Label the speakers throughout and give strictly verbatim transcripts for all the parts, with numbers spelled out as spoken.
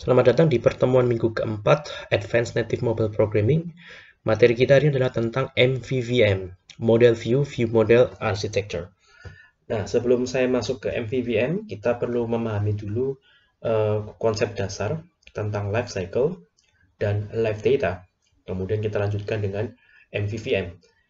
Speaker 1: Selamat datang di pertemuan minggu keempat Advanced Native Mobile Programming. Materi kita hari ini adalah tentang M V V M, Model View, View Model Architecture. Nah, sebelum saya masuk ke M V V M, kita perlu memahami dulu uh, konsep dasar tentang life cycle dan live data. Kemudian kita lanjutkan dengan M V V M.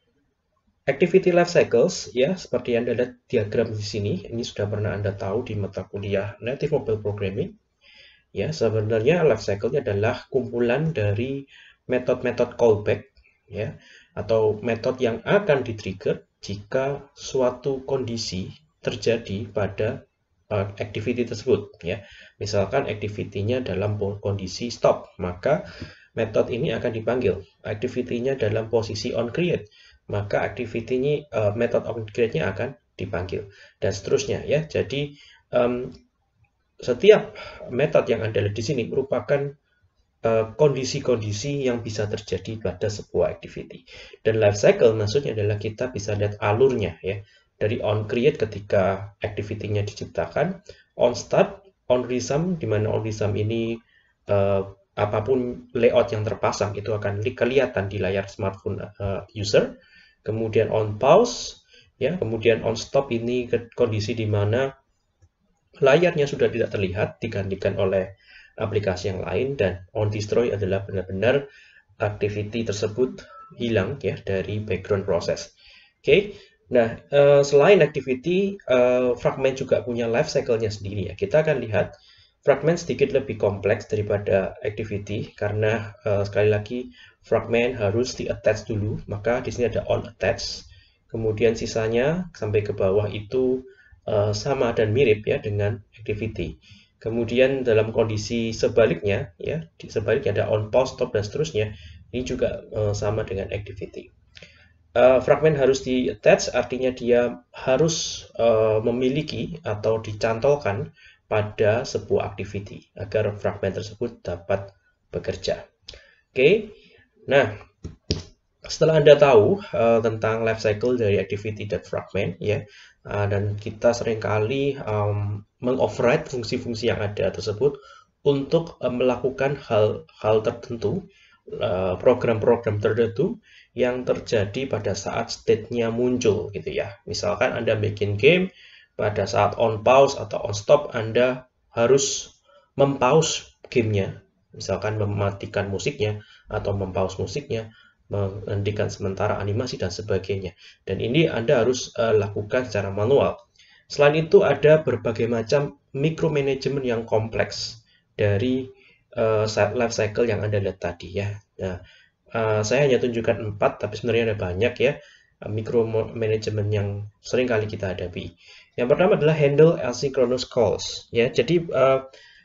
Speaker 1: Activity life cycles, ya, seperti yang Anda lihat diagram di sini, ini sudah pernah Anda tahu di mata kuliah Native Mobile Programming. Ya, sebenarnya life cycle-nya adalah kumpulan dari metode-metode callback, ya, atau metode yang akan di-trigger jika suatu kondisi terjadi pada uh, activity tersebut, ya. Misalkan activity-nya dalam kondisi stop, maka metode ini akan dipanggil. Activity-nya dalam posisi on create, maka activity-nya uh, metode on create-nya akan dipanggil, dan seterusnya, ya. Jadi um, setiap metode yang Anda lihat di sini merupakan kondisi-kondisi uh, yang bisa terjadi pada sebuah activity. Dan life cycle maksudnya adalah kita bisa lihat alurnya, ya. Dari on create ketika activity-nya diciptakan, on start, on resume, di mana on resume ini uh, apapun layout yang terpasang itu akan kelihatan di layar smartphone uh, user. Kemudian on pause, ya. Kemudian on stop, ini kondisi di mana layarnya sudah tidak terlihat digantikan oleh aplikasi yang lain, dan on destroy adalah benar-benar activity tersebut hilang, ya, dari background proses. Oke, okay? Nah, uh, selain activity, uh, fragment juga punya life cycle-nya sendiri, ya. Kita akan lihat fragment sedikit lebih kompleks daripada activity karena uh, sekali lagi fragment harus di-attach dulu, maka di sini ada on attach, kemudian sisanya sampai ke bawah itu Uh, sama dan mirip, ya, dengan activity. Kemudian dalam kondisi sebaliknya, ya, di sebaliknya ada on pause, stop, dan seterusnya, ini juga uh, sama dengan activity. Uh, fragment harus di attach, artinya dia harus uh, memiliki atau dicantolkan pada sebuah activity agar fragment tersebut dapat bekerja. Oke, okay? Nah, setelah Anda tahu uh, tentang life cycle dari activity dan fragment, ya, uh, dan kita seringkali um, mengoverride fungsi-fungsi yang ada tersebut untuk uh, melakukan hal-hal tertentu, program-program uh, tertentu yang terjadi pada saat state-nya muncul, gitu, ya. Misalkan Anda bikin game, pada saat on pause atau on stop, Anda harus mempause gamenya, misalkan mematikan musiknya atau mempause musiknya, menghentikan sementara animasi, dan sebagainya. Dan ini Anda harus uh, lakukan secara manual. Selain itu, ada berbagai macam micromanagement yang kompleks dari uh, life cycle yang Anda lihat tadi, ya. Nah, uh, saya hanya tunjukkan empat, tapi sebenarnya ada banyak, ya, micromanagement yang sering kali kita hadapi. Yang pertama adalah handle asynchronous calls, ya. Jadi uh,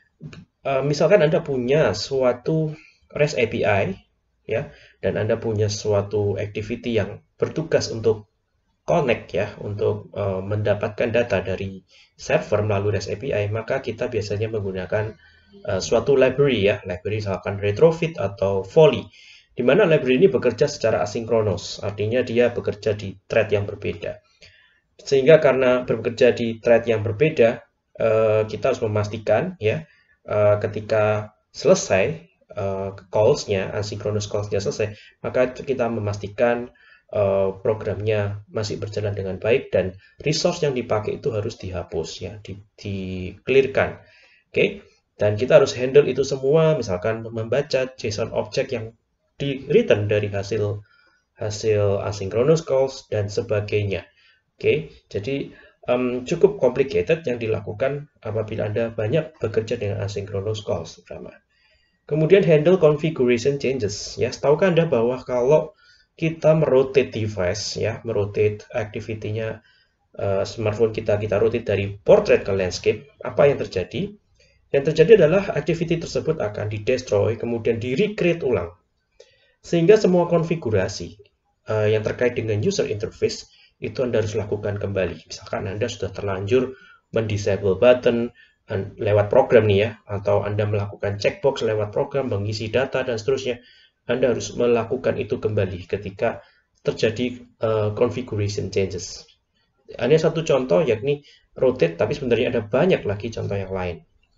Speaker 1: uh, misalkan Anda punya suatu REST A P I, ya, dan Anda punya suatu activity yang bertugas untuk connect, ya, untuk uh, mendapatkan data dari server melalui REST A P I, maka kita biasanya menggunakan uh, suatu library, ya, library misalkan retrofit atau volley, di mana library ini bekerja secara asinkronus, artinya dia bekerja di thread yang berbeda. Sehingga karena bekerja di thread yang berbeda, uh, kita harus memastikan, ya, uh, ketika selesai Uh, calls-nya, asynchronous calls-nya selesai, maka kita memastikan uh, programnya masih berjalan dengan baik dan resource yang dipakai itu harus dihapus, ya, di, di clear-kan. Oke, okay? Dan kita harus handle itu semua, misalkan membaca JSON object yang di return dari hasil hasil asynchronous calls dan sebagainya. Oke, okay? Jadi um, cukup complicated yang dilakukan apabila Anda banyak bekerja dengan asynchronous calls, terutama. Kemudian handle configuration changes, ya. Tahukah Anda bahwa kalau kita merotate device, ya, merotate activity-nya uh, smartphone kita, kita rotate dari portrait ke landscape, apa yang terjadi? Yang terjadi adalah activity tersebut akan di-destroy, kemudian di-recreate ulang. Sehingga semua konfigurasi uh, yang terkait dengan user interface itu Anda harus lakukan kembali. Misalkan Anda sudah terlanjur mendisable button lewat program, nih, ya, atau Anda melakukan checkbox lewat program, mengisi data, dan seterusnya, Anda harus melakukan itu kembali ketika terjadi uh, configuration changes. Hanya satu contoh, yakni rotate, tapi sebenarnya ada banyak lagi contoh yang lain.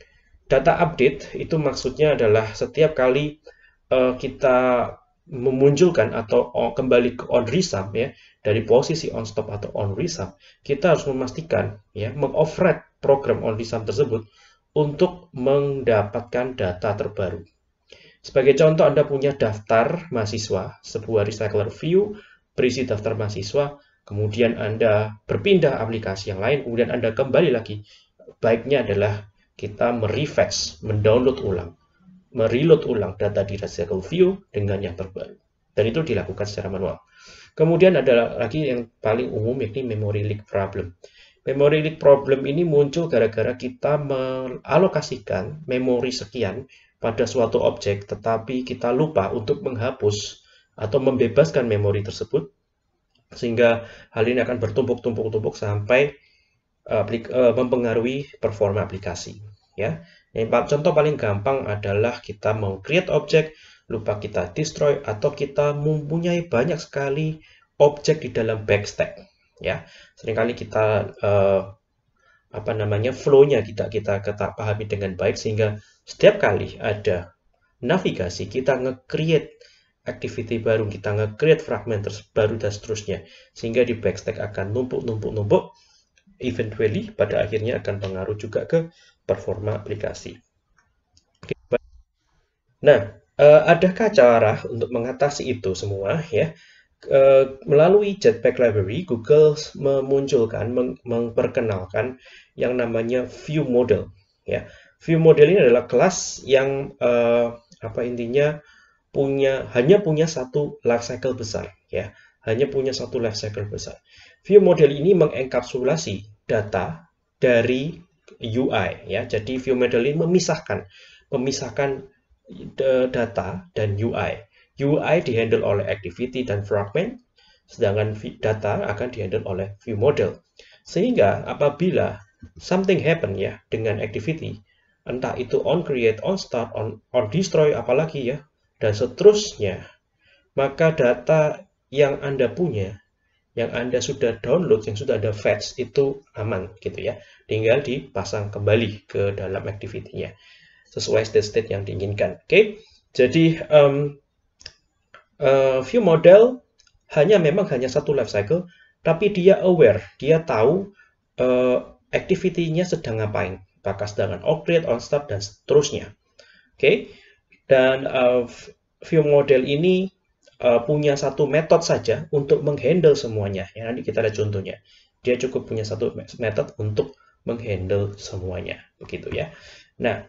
Speaker 1: data update itu maksudnya adalah setiap kali uh, kita memunculkan atau kembali ke on resum ya, dari posisi on stop atau on resum, kita harus memastikan ya, mengoverride program on resum tersebut untuk mendapatkan data terbaru. Sebagai contoh, Anda punya daftar mahasiswa, sebuah recycler view berisi daftar mahasiswa, kemudian Anda berpindah aplikasi yang lain, kemudian Anda kembali lagi. Baiknya adalah kita merefetch, mendownload ulang, mereload ulang data di recycle view dengan yang terbaru. Dan itu dilakukan secara manual. Kemudian ada lagi yang paling umum, yakni memory leak problem. Memory leak problem ini muncul gara-gara kita mengalokasikan memori sekian pada suatu objek, tetapi kita lupa untuk menghapus atau membebaskan memori tersebut, sehingga hal ini akan bertumpuk-tumpuk-tumpuk sampai aplik uh, mempengaruhi performa aplikasi. Ya, yang contoh paling gampang adalah kita mau create objek, lupa kita destroy, atau kita mempunyai banyak sekali objek di dalam backstack. Ya, seringkali kita uh, apa namanya flow-nya kita kita kita pahami dengan baik, sehingga setiap kali ada navigasi kita nge-create activity baru, kita nge-create fragment baru dan seterusnya, sehingga di backstack akan numpuk-numpuk-numpuk, eventually pada akhirnya akan pengaruh juga ke performa aplikasi. Nah, adakah cara untuk mengatasi itu semua ya? Melalui Jetpack Library, Google memunculkan, memperkenalkan yang namanya view model. Ya, view model ini adalah kelas yang uh, apa intinya punya hanya punya satu life cycle besar. Ya, hanya punya satu life cycle besar. View model ini mengenkapsulasi data dari U I. Ya, jadi view model ini memisahkan, memisahkan data dan U I. U I dihandle oleh activity dan fragment, sedangkan data akan dihandle oleh view model. Sehingga apabila something happen ya dengan activity, entah itu on create, on start, on, on destroy, apalagi ya, dan seterusnya, maka data yang Anda punya, yang Anda sudah download, yang sudah Anda fetch, itu aman gitu ya. Tinggal dipasang kembali ke dalam activity-nya sesuai state-state yang diinginkan. Oke, okay? Jadi um, uh, view model hanya memang hanya satu life cycle, tapi dia aware, dia tahu uh, activity-nya sedang ngapain, apakah sedang on create, on start, dan seterusnya. Oke, okay? Dan uh, view model ini uh, punya satu metode saja untuk menghandle semuanya. Ya, nanti kita lihat contohnya. Dia cukup punya satu metode untuk menghandle semuanya, begitu ya. Nah,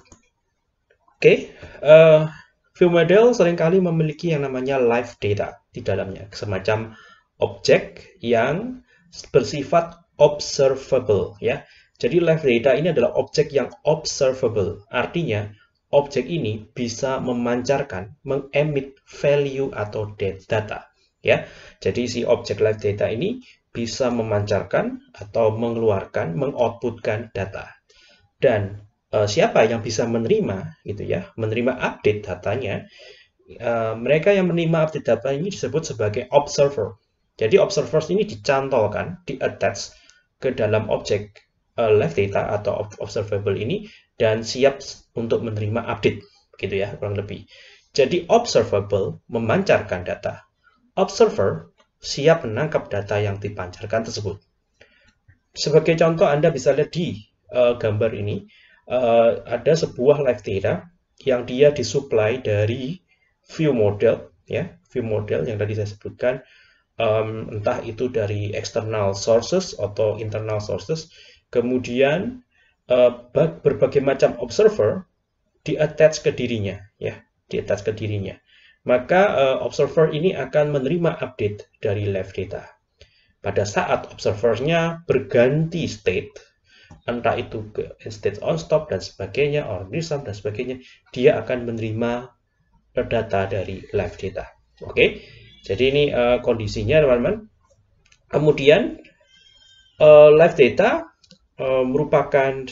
Speaker 1: oke, okay. uh, view model seringkali memiliki yang namanya live data di dalamnya, semacam objek yang bersifat observable ya. Jadi live data ini adalah objek yang observable, artinya objek ini bisa memancarkan, mengemit value atau data ya. Jadi si objek live data ini bisa memancarkan atau mengeluarkan, mengoutputkan data. Dan uh, siapa yang bisa menerima gitu ya, menerima update datanya? Uh, mereka yang menerima update data ini disebut sebagai observer. Jadi observers ini dicantolkan, di-attach ke dalam objek uh, live data atau observable ini dan siap untuk menerima update, gitu ya, kurang lebih. Jadi observable memancarkan data, observer siap menangkap data yang dipancarkan tersebut. Sebagai contoh, Anda bisa lihat di uh, gambar ini, uh, ada sebuah live data yang dia disuplai dari view model, ya, view model yang tadi saya sebutkan, um, entah itu dari external sources atau internal sources, kemudian uh, berbagai macam observer di-attach ke dirinya, ya, di-attach ke dirinya. Maka uh, observer ini akan menerima update dari live data. Pada saat observernya berganti state, entah itu ke state on stop dan sebagainya, on resum dan sebagainya, dia akan menerima data dari live data. Oke, okay? Jadi ini uh, kondisinya, teman-teman. Kemudian uh, live data uh, merupakan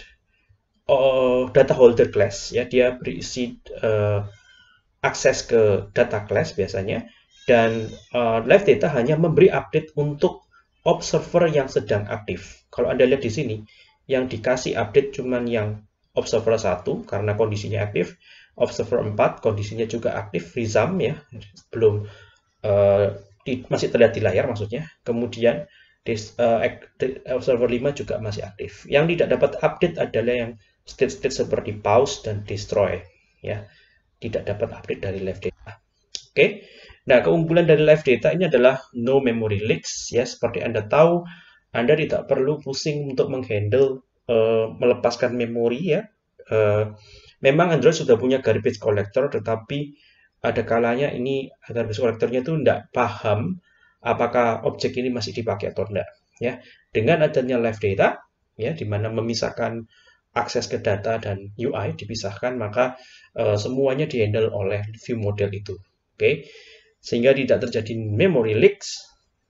Speaker 1: uh, data holder class, ya, dia berisi uh, akses ke data class biasanya, dan uh, live data hanya memberi update untuk observer yang sedang aktif. Kalau Anda lihat di sini, yang dikasih update cuman yang observer satu karena kondisinya aktif, observer empat kondisinya juga aktif, resum ya, belum uh, di, masih terlihat di layar maksudnya. Kemudian dis, uh, observer lima juga masih aktif. Yang tidak dapat update adalah yang state-state seperti pause dan destroy ya. Tidak dapat update dari live data. Oke. Okay? Nah, keunggulan dari live data ini adalah no memory leaks ya. Seperti Anda tahu, Anda tidak perlu pusing untuk menghandle uh, melepaskan memori ya. Uh, memang Android sudah punya garbage collector, tetapi ada kalanya ini garbage collectornya itu tidak paham apakah objek ini masih dipakai atau tidak ya. Dengan adanya live data ya, di mana memisahkan akses ke data dan U I dipisahkan, maka uh, semuanya dihandle oleh view model itu. Oke. Okay? Sehingga tidak terjadi memory leaks.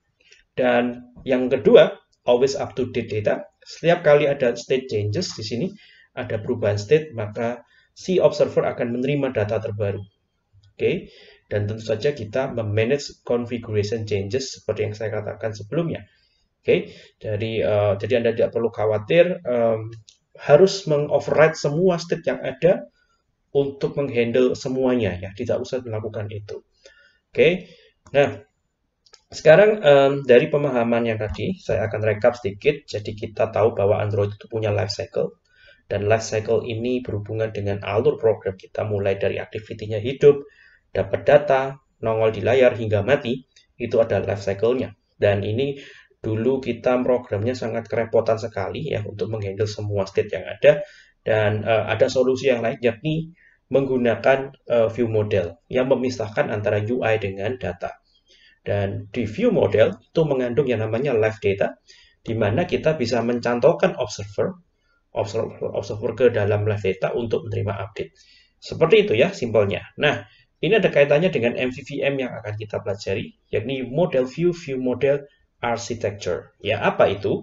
Speaker 1: Dan yang kedua, always up to date data. Setiap kali ada state changes di sini, ada perubahan state, maka si observer akan menerima data terbaru. Oke, okay? Dan tentu saja kita memanage configuration changes seperti yang saya katakan sebelumnya. Oke, okay? Jadi uh, jadi Anda tidak perlu khawatir um, harus mengoverride semua state yang ada untuk menghandle semuanya ya, tidak usah melakukan itu. Oke, okay. Nah sekarang um, dari pemahaman yang tadi saya akan rekap sedikit. Jadi kita tahu bahwa Android itu punya life cycle, dan life cycle ini berhubungan dengan alur program kita mulai dari aktivitinya hidup, dapat data, nongol di layar hingga mati. Itu ada life cycle-nya. Dan ini dulu kita programnya sangat kerepotan sekali ya untuk menghandle semua state yang ada. Dan uh, ada solusi yang lain, yakni menggunakan uh, view model yang memisahkan antara U I dengan data. Dan di view model itu mengandung yang namanya live data, di mana kita bisa mencantolkan observer, observer, observer ke dalam live data untuk menerima update. Seperti itu ya simpelnya. Nah, ini ada kaitannya dengan M V V M yang akan kita pelajari, yakni model view, view model architecture. Ya, apa itu?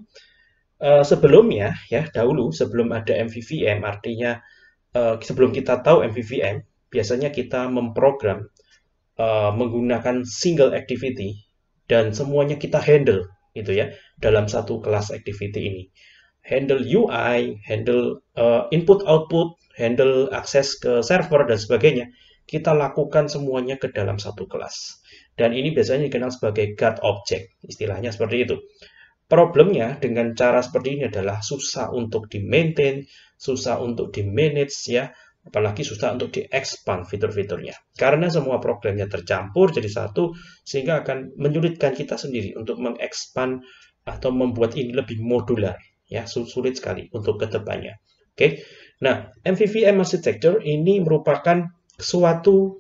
Speaker 1: Uh, sebelumnya ya, dahulu sebelum ada M V V M, artinya Uh, sebelum kita tahu M V V M, biasanya kita memprogram uh, menggunakan single activity dan semuanya kita handle gitu ya dalam satu kelas activity ini. Handle U I, handle uh, input output, handle akses ke server dan sebagainya. Kita lakukan semuanya ke dalam satu kelas. Dan ini biasanya dikenal sebagai God object, istilahnya seperti itu. Problemnya dengan cara seperti ini adalah susah untuk di-maintain, susah untuk di-manage ya, apalagi susah untuk di-expand fitur-fiturnya. Karena semua programnya tercampur jadi satu, sehingga akan menyulitkan kita sendiri untuk mengekspand atau membuat ini lebih modular. Ya, sulit sekali untuk kedepannya. Oke, nah M V V M architecture ini merupakan suatu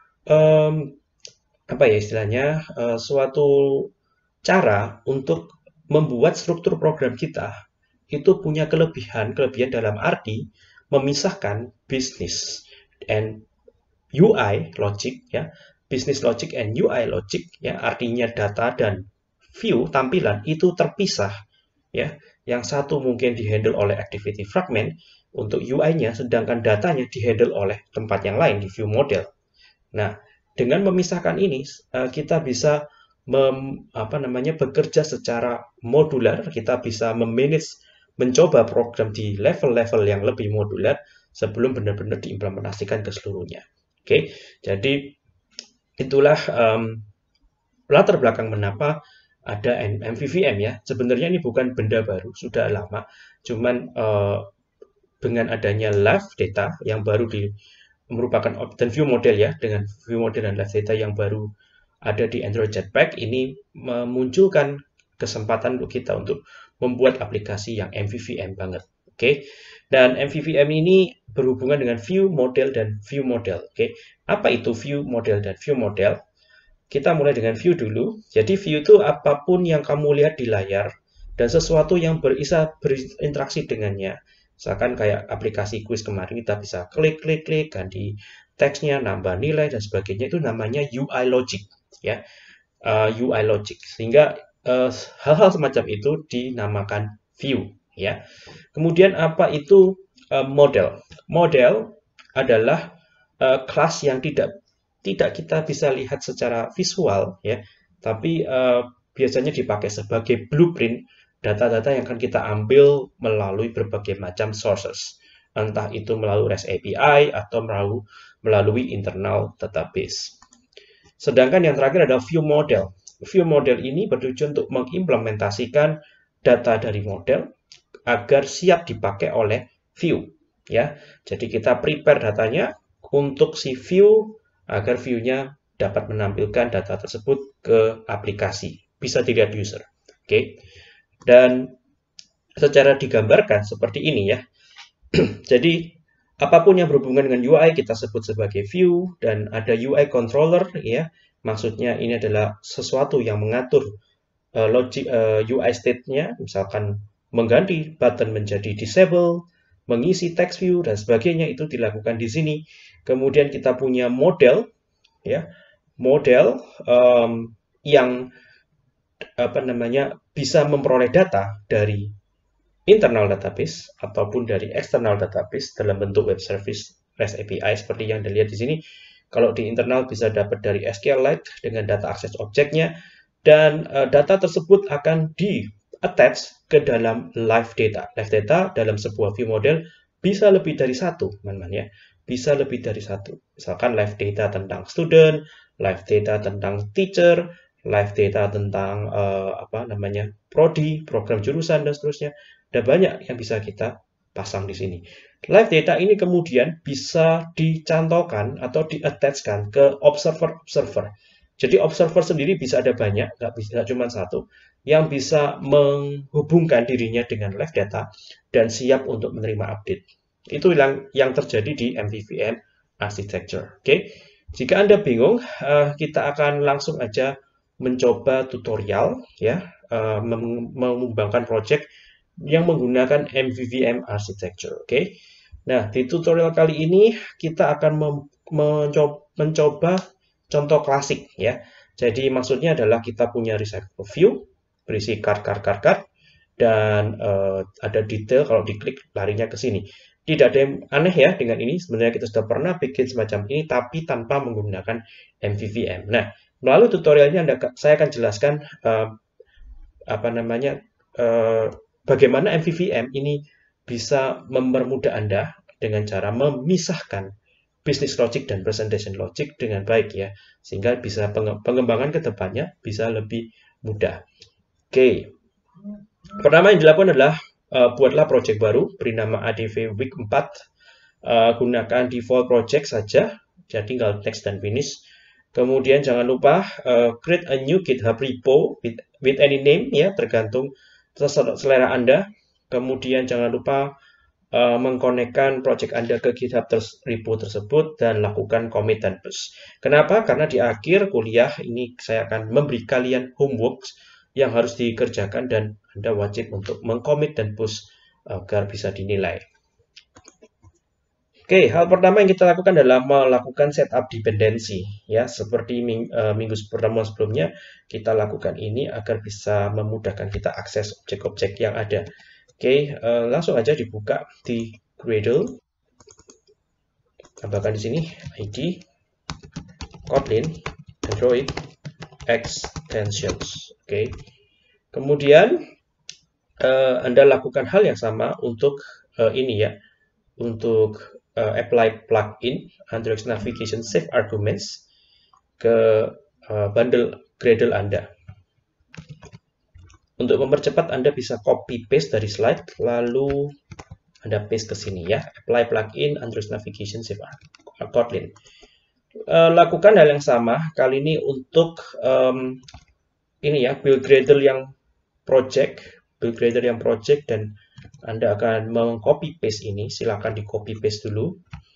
Speaker 1: um, apa ya istilahnya, uh, suatu cara untuk membuat struktur program kita itu punya kelebihan, kelebihan dalam arti memisahkan business and U I logic ya, business logic and U I logic ya, artinya data dan view tampilan itu terpisah ya. Yang satu mungkin dihandle oleh activity fragment untuk U I-nya, sedangkan datanya dihandle oleh tempat yang lain di view model. Nah, dengan memisahkan ini kita bisa Mem, apa namanya bekerja secara modular, kita bisa memanage, mencoba program di level-level yang lebih modular sebelum benar-benar diimplementasikan ke seluruhnya. Oke, jadi itulah um, latar belakang mengapa ada M V V M ya. Sebenarnya ini bukan benda baru, sudah lama. Cuman uh, dengan adanya live data yang baru di merupakan dan view model ya, dengan view model dan live data yang baru ada di Android Jetpack, ini memunculkan kesempatan untuk kita untuk membuat aplikasi yang M V V M banget. Oke, okay? Dan M V V M ini berhubungan dengan view model dan view model. Oke, okay? Apa itu view model dan view model? Kita mulai dengan view dulu. Jadi view itu apapun yang kamu lihat di layar dan sesuatu yang berisa berinteraksi dengannya. Misalkan kayak aplikasi quiz kemarin, kita bisa klik klik klik ganti teksnya, nambah nilai dan sebagainya, itu namanya U I logic ya, uh, U I logic. Sehingga hal-hal uh, semacam itu dinamakan view ya. Kemudian apa itu uh, model? Model adalah uh, kelas yang tidak tidak kita bisa lihat secara visual ya, tapi uh, biasanya dipakai sebagai blueprint data-data yang akan kita ambil melalui berbagai macam sources. entah itu melalui REST A P I atau melalui, melalui internal database. Sedangkan yang terakhir adalah view model. View model ini bertujuan untuk mengimplementasikan data dari model agar siap dipakai oleh view. Ya, jadi kita prepare datanya untuk si view agar view-nya dapat menampilkan data tersebut ke aplikasi. Bisa dilihat user. Oke. Dan secara digambarkan seperti ini ya. Jadi apapun yang berhubungan dengan U I kita sebut sebagai view, dan ada U I controller ya. Maksudnya ini adalah sesuatu yang mengatur uh, logic uh, U I state-nya, misalkan mengganti button menjadi disable, mengisi text view dan sebagainya, itu dilakukan di sini. Kemudian kita punya model ya. Model um, yang apa namanya bisa memperoleh data dari internal database ataupun dari external database dalam bentuk web service REST A P I seperti yang dilihat di sini. Kalau di internal bisa dapat dari SQLite dengan data akses objeknya, dan uh, data tersebut akan di attach ke dalam live data. Live data dalam sebuah view model bisa lebih dari satu, teman-teman ya. Bisa lebih dari satu. Misalkan live data tentang student, live data tentang teacher, live data tentang uh, apa namanya prodi, program jurusan dan seterusnya. Ada banyak yang bisa kita pasang di sini. Live data ini kemudian bisa dicantolkan atau di-attachkan ke observer-observer. Jadi observer sendiri bisa ada banyak, nggak bisa cuma satu, yang bisa menghubungkan dirinya dengan live data dan siap untuk menerima update. Itu yang yang terjadi di M V V M architecture. Oke, jika Anda bingung, kita akan langsung aja mencoba tutorial ya, mengembangkan project yang menggunakan M V V M architecture. Oke, nah di tutorial kali ini kita akan mencoba, mencoba contoh klasik ya. Jadi maksudnya adalah kita punya recycle view berisi card, card, card, card, dan uh, ada detail. Kalau diklik larinya ke sini. Tidak ada yang aneh ya dengan ini. Sebenarnya kita sudah pernah bikin semacam ini, tapi tanpa menggunakan M V V M. Nah, melalui tutorialnya Anda, saya akan jelaskan uh, apa namanya uh, bagaimana M V V M ini bisa mempermudah Anda dengan cara memisahkan business logic dan presentation logic dengan baik ya, sehingga bisa pengembangan ke depannya bisa lebih mudah. Oke, pertama yang dilakukan adalah uh, buatlah project baru, beri nama A D V week empat, uh, gunakan default project saja, jadi tinggal next dan finish. Kemudian jangan lupa uh, create a new GitHub repo with, with any name ya, tergantung selera Anda. Kemudian jangan lupa uh, mengkonekkan project Anda ke GitHub ters repo tersebut dan lakukan commit dan push. Kenapa? Karena di akhir kuliah ini saya akan memberi kalian homework yang harus dikerjakan dan Anda wajib untuk mengcommit dan push agar bisa dinilai. Oke, hal pertama yang kita lakukan adalah melakukan setup dependency ya, seperti ming uh, minggu pertemuan sebelumnya kita lakukan ini agar bisa memudahkan kita akses objek-objek yang ada. Oke, uh, langsung aja dibuka di Gradle. Tambahkan di sini I D, Kotlin, Android, extensions. Oke, kemudian uh, Anda lakukan hal yang sama untuk uh, ini ya, untuk Uh, apply plugin Android Navigation Save Arguments ke uh, bundle Gradle Anda. Untuk mempercepat Anda bisa copy paste dari slide lalu Anda paste ke sini ya. Apply plugin Android Navigation Save Kotlin. Uh, lakukan hal yang sama kali ini untuk um, ini ya, build Gradle yang project, build Gradle yang project, dan Anda akan meng-copy paste ini. Silakan di copy paste dulu.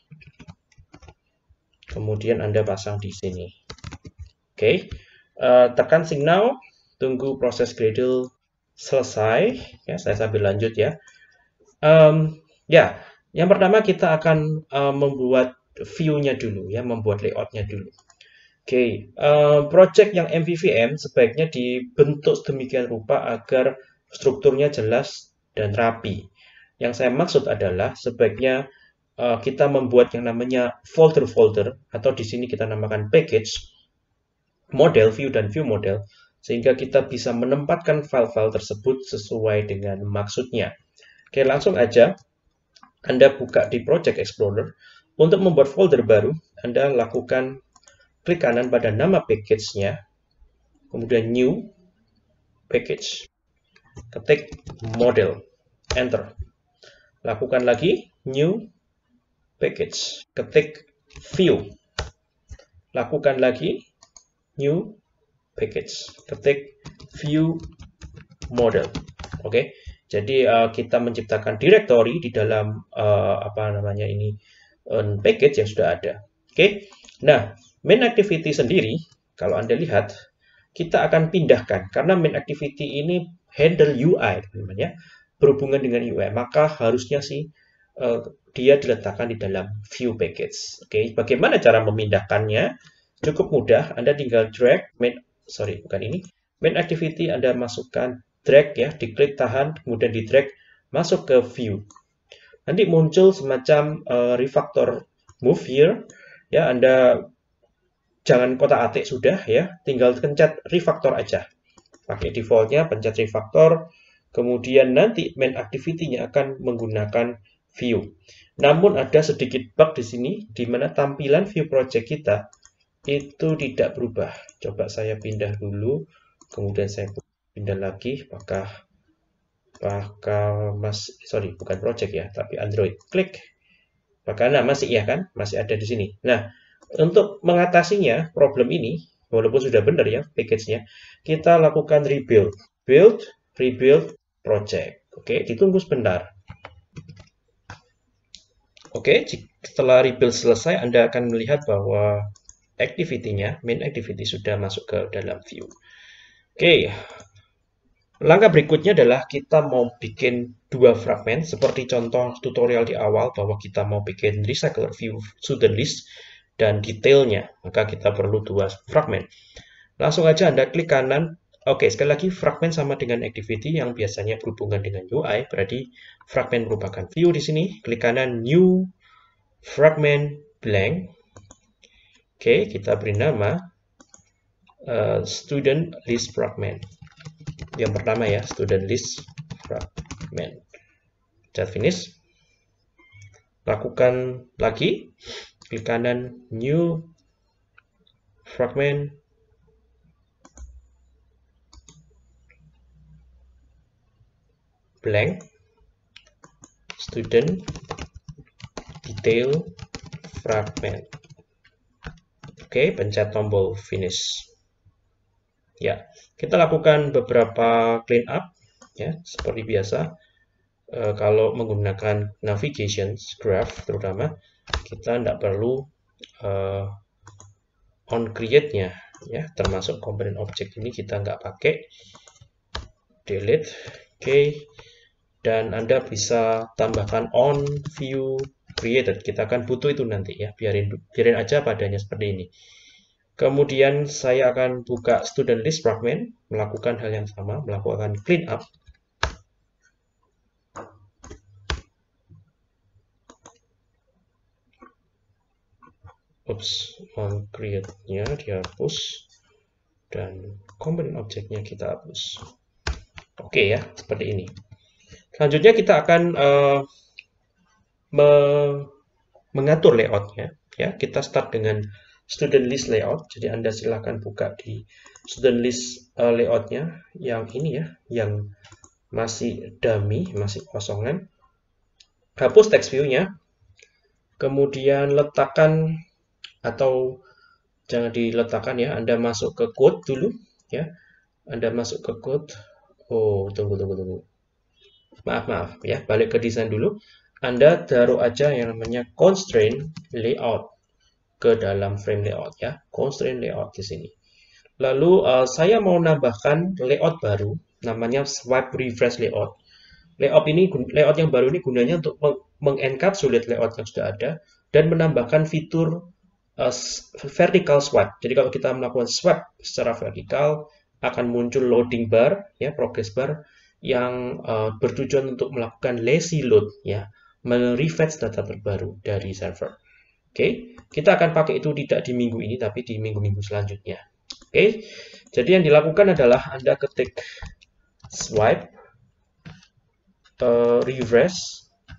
Speaker 1: Kemudian Anda pasang di sini. Oke, okay. uh, tekan Sync Now. Tunggu proses Gradle selesai. Ya, saya sambil lanjut ya. Um, ya, yang pertama kita akan uh, membuat view-nya dulu ya, membuat layout-nya dulu. Oke, okay. uh, project yang M V V M sebaiknya dibentuk sedemikian rupa agar strukturnya jelas dan rapi. Yang saya maksud adalah sebaiknya uh, kita membuat yang namanya folder-folder, atau di sini kita namakan package, model, view, dan view model, sehingga kita bisa menempatkan file-file tersebut sesuai dengan maksudnya. Oke, langsung aja Anda buka di Project Explorer. Untuk membuat folder baru, Anda lakukan klik kanan pada nama package-nya, kemudian New, Package. Ketik model, enter. Lakukan lagi, New, Package. Ketik View. Lakukan lagi, New, Package. Ketik View Model. Oke, okay? Jadi uh, kita menciptakan directory di dalam uh, apa namanya ini um, package yang sudah ada. Oke, okay? Nah main activity sendiri kalau Anda lihat kita akan pindahkan karena main activity ini handle U I, teman-teman ya, berhubungan dengan U I, maka harusnya sih uh, dia diletakkan di dalam view package. Oke, okay? Bagaimana cara memindahkannya? Cukup mudah, Anda tinggal drag main, sorry bukan ini, main activity Anda masukkan. Drag ya, diklik tahan, kemudian di drag masuk ke view. Nanti muncul semacam uh, refactor move here. Ya, Anda jangan kotak-atik sudah ya, tinggal pencet refactor aja. Pakai defaultnya pencet refactor, kemudian nanti main activity-nya akan menggunakan view. Namun ada sedikit bug di sini, di mana tampilan view project kita itu tidak berubah. Coba saya pindah dulu, kemudian saya pindah lagi, apakah apakah mas sorry bukan project ya, tapi Android. Klik, apakah nah masih ya kan, masih ada di sini. Nah, untuk mengatasinya problem ini, walaupun sudah benar ya package-nya, kita lakukan rebuild, build, rebuild project. Oke, ditunggu sebentar. Oke, setelah rebuild selesai, Anda akan melihat bahwa activity-nya, main activity sudah masuk ke dalam view. Oke. Langkah berikutnya adalah kita mau bikin dua fragmen, seperti contoh tutorial di awal bahwa kita mau bikin recycler view student list dan detailnya, maka kita perlu dua fragmen. Langsung aja Anda klik kanan. Oke, sekali lagi fragmen sama dengan activity yang biasanya berhubungan dengan U I, berarti fragmen merupakan view di sini. Klik kanan new fragment blank. Oke, kita beri nama uh, student list fragment. Yang pertama ya, student list fragment. Chat finish. Lakukan lagi, klik kanan new fragment blank student detail fragment. Oke, pencet tombol finish. Ya, kita lakukan beberapa clean up ya, seperti biasa. E, kalau menggunakan navigation graph terutama, kita tidak perlu e, on create-nya ya, termasuk komponen objek ini kita nggak pakai. Delete. Oke. Dan Anda bisa tambahkan on view created. Kita akan butuh itu nanti ya, biarin biarin aja padanya seperti ini. Kemudian saya akan buka student list fragment, melakukan hal yang sama, melakukan clean up. Oops, on create-nya dihapus dan komponen objeknya kita hapus. Oke ya, seperti ini. Selanjutnya kita akan uh, me mengatur layout-nya. Ya, kita start dengan student list layout. Jadi Anda silahkan buka di student list uh, layout-nya yang ini ya, yang masih dummy, masih kosongan. Hapus text view-nya. Kemudian letakkan atau jangan diletakkan ya, Anda masuk ke code dulu ya. Anda masuk ke code. Oh, tunggu tunggu tunggu. Maaf maaf ya, balik ke desain dulu. Anda taruh aja yang namanya constraint layout ke dalam frame layout ya, constraint layout di sini. Lalu uh, saya mau nambahkan layout baru, namanya swipe refresh layout. Layout ini, layout yang baru ini gunanya untuk mengencapsulate layout yang sudah ada dan menambahkan fitur uh, vertical swipe. Jadi kalau kita melakukan swipe secara vertikal, akan muncul loading bar ya, progress bar yang uh, bertujuan untuk melakukan lazy load ya, merefetch data terbaru dari server. Oke, okay. Kita akan pakai itu tidak di minggu ini, tapi di minggu-minggu selanjutnya. Oke, okay. Jadi yang dilakukan adalah Anda ketik swipe, uh, refresh,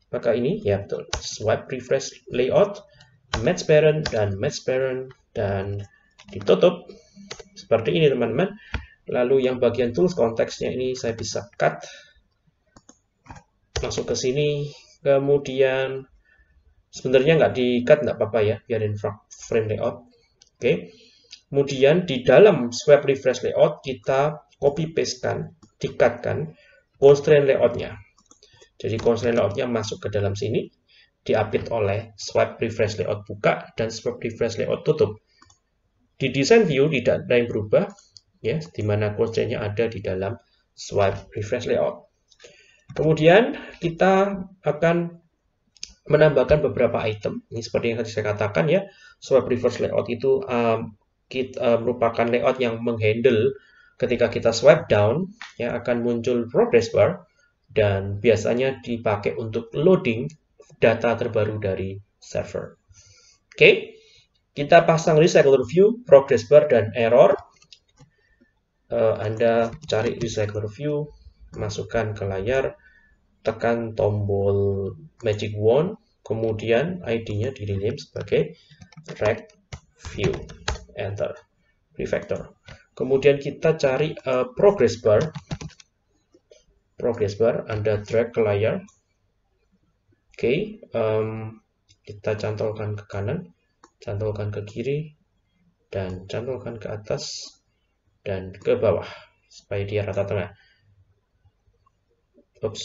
Speaker 1: Maka ini, ya betul, swipe refresh layout, match parent, dan match parent, dan ditutup. Seperti ini teman-teman. Lalu yang bagian tools konteksnya ini saya bisa cut. Masuk ke sini. Kemudian, sebenarnya nggak di-cut, nggak apa-apa ya, biarin frame layout. Oke. Kemudian di dalam swipe refresh layout, kita copy paste-kan, di-cut-kan constraint layout-nya. Jadi constraint layout-nya masuk ke dalam sini, diapit oleh swipe refresh layout buka dan swipe refresh layout tutup. Di design view tidak ada yang berubah, ya, di mana constraint-nya ada di dalam swipe refresh layout. Kemudian kita akan menambahkan beberapa item. Ini seperti yang tadi saya katakan ya, swipe refresh layout itu um, kita, uh, merupakan layout yang menghandle ketika kita swipe down, ya akan muncul progress bar dan biasanya dipakai untuk loading data terbaru dari server. Oke, okay. Kita pasang recycler view, progress bar, dan error. Uh, Anda cari recycler view, masukkan ke layar, tekan tombol magic wand, kemudian I D-nya di rename sebagai rect view, enter, refactor. Kemudian kita cari uh, progress bar, progress bar, Anda drag ke layar, oke, okay. um, kita cantolkan ke kanan, cantolkan ke kiri, dan cantolkan ke atas dan ke bawah supaya dia rata tengah. Oops.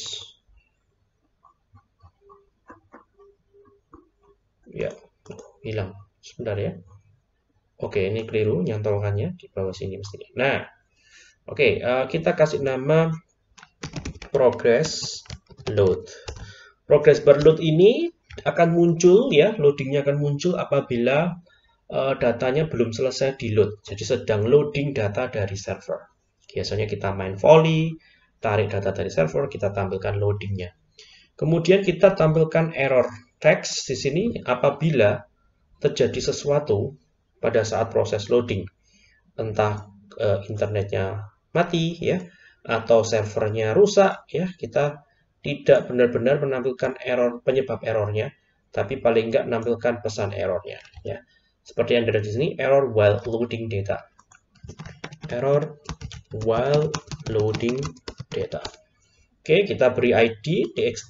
Speaker 1: Ya, hilang. Sebentar ya. Oke, ini keliru nyantolkannya di bawah sini mestinya. Nah, oke, uh, kita kasih nama progress load. Progress bar load ini akan muncul ya, loadingnya akan muncul apabila uh, datanya belum selesai di load. Jadi sedang loading data dari server. Biasanya kita main volley, tarik data dari server, kita tampilkan loadingnya. Kemudian kita tampilkan error text di sini apabila terjadi sesuatu pada saat proses loading, entah uh, internetnya mati ya, atau servernya rusak ya, kita tidak benar-benar menampilkan error penyebab errornya, tapi paling nggak menampilkan pesan errornya ya. Seperti yang ada di sini, error while loading data. Error while loading data. Oke, kita beri I D txt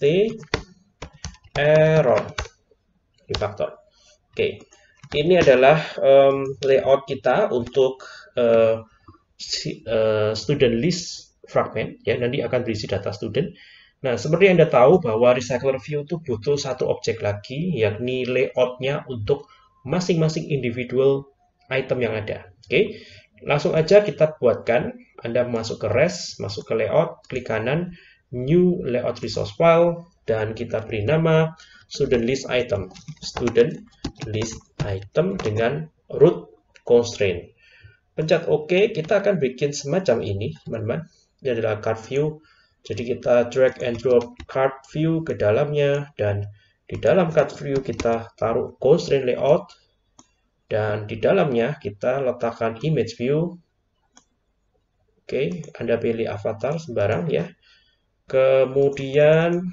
Speaker 1: error refactor. Oke, ini adalah um, layout kita untuk uh, si, uh, student list fragment ya, nanti akan berisi data student. Nah, seperti Anda tahu bahwa recycler view itu butuh satu objek lagi, yakni layoutnya untuk masing-masing individual item yang ada. Oke, langsung aja kita buatkan. Anda masuk ke res, masuk ke layout, klik kanan, new layout resource file, dan kita beri nama student list item, student list item dengan root constraint. Pencet OK, kita akan bikin semacam ini, teman-teman. Ini adalah card view. Jadi kita drag and drop card view ke dalamnya, dan di dalam card view kita taruh constraint layout, dan di dalamnya kita letakkan image view. Oke, Anda pilih avatar sembarang ya. Kemudian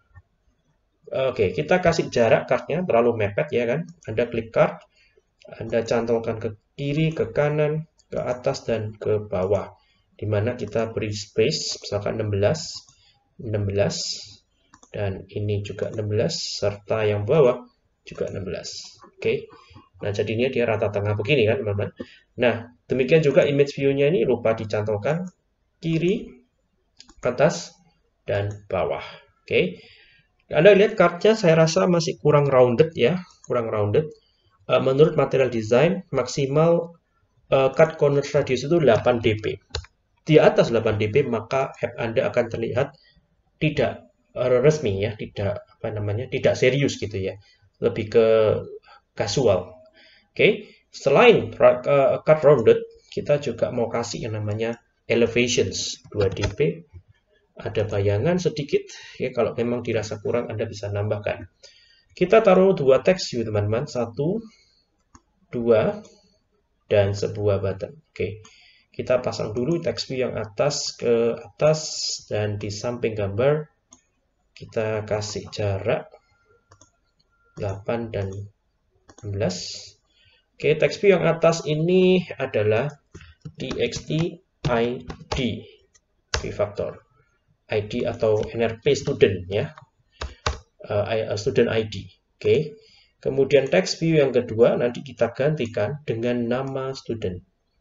Speaker 1: oke, kita kasih jarak cardnya terlalu mepet ya kan. Anda klik card, Anda cantolkan ke kiri, ke kanan, ke atas, dan ke bawah. Dimana kita beri space, misalkan enam belas, enam belas, dan ini juga enam belas, serta yang bawah juga enam belas. Oke, nah jadinya dia rata tengah begini kan teman-teman. Nah, demikian juga image view-nya ini lupa dicantolkan kiri, atas, dan bawah. Oke, Anda lihat cardnya saya rasa masih kurang rounded ya, kurang rounded. Uh, menurut material design maksimal uh, card corner radius itu delapan D P. Di atas delapan D P maka app Anda akan terlihat tidak uh, resmi ya, tidak apa namanya, tidak serius gitu ya, lebih ke casual. Oke, selain uh, card rounded, kita juga mau kasih yang namanya elevations dua D P. Ada bayangan sedikit ya, kalau memang dirasa kurang Anda bisa nambahkan. Kita taruh dua text view teman-teman, satu, dua, dan sebuah button. Oke, kita pasang dulu text view yang atas ke atas dan di samping gambar. kita kasih jarak delapan dan enam belas. Oke, text view yang atas ini adalah txt id vfactor id atau nrp student ya, uh, student id. Oke, kemudian text view yang kedua nanti kita gantikan dengan nama student.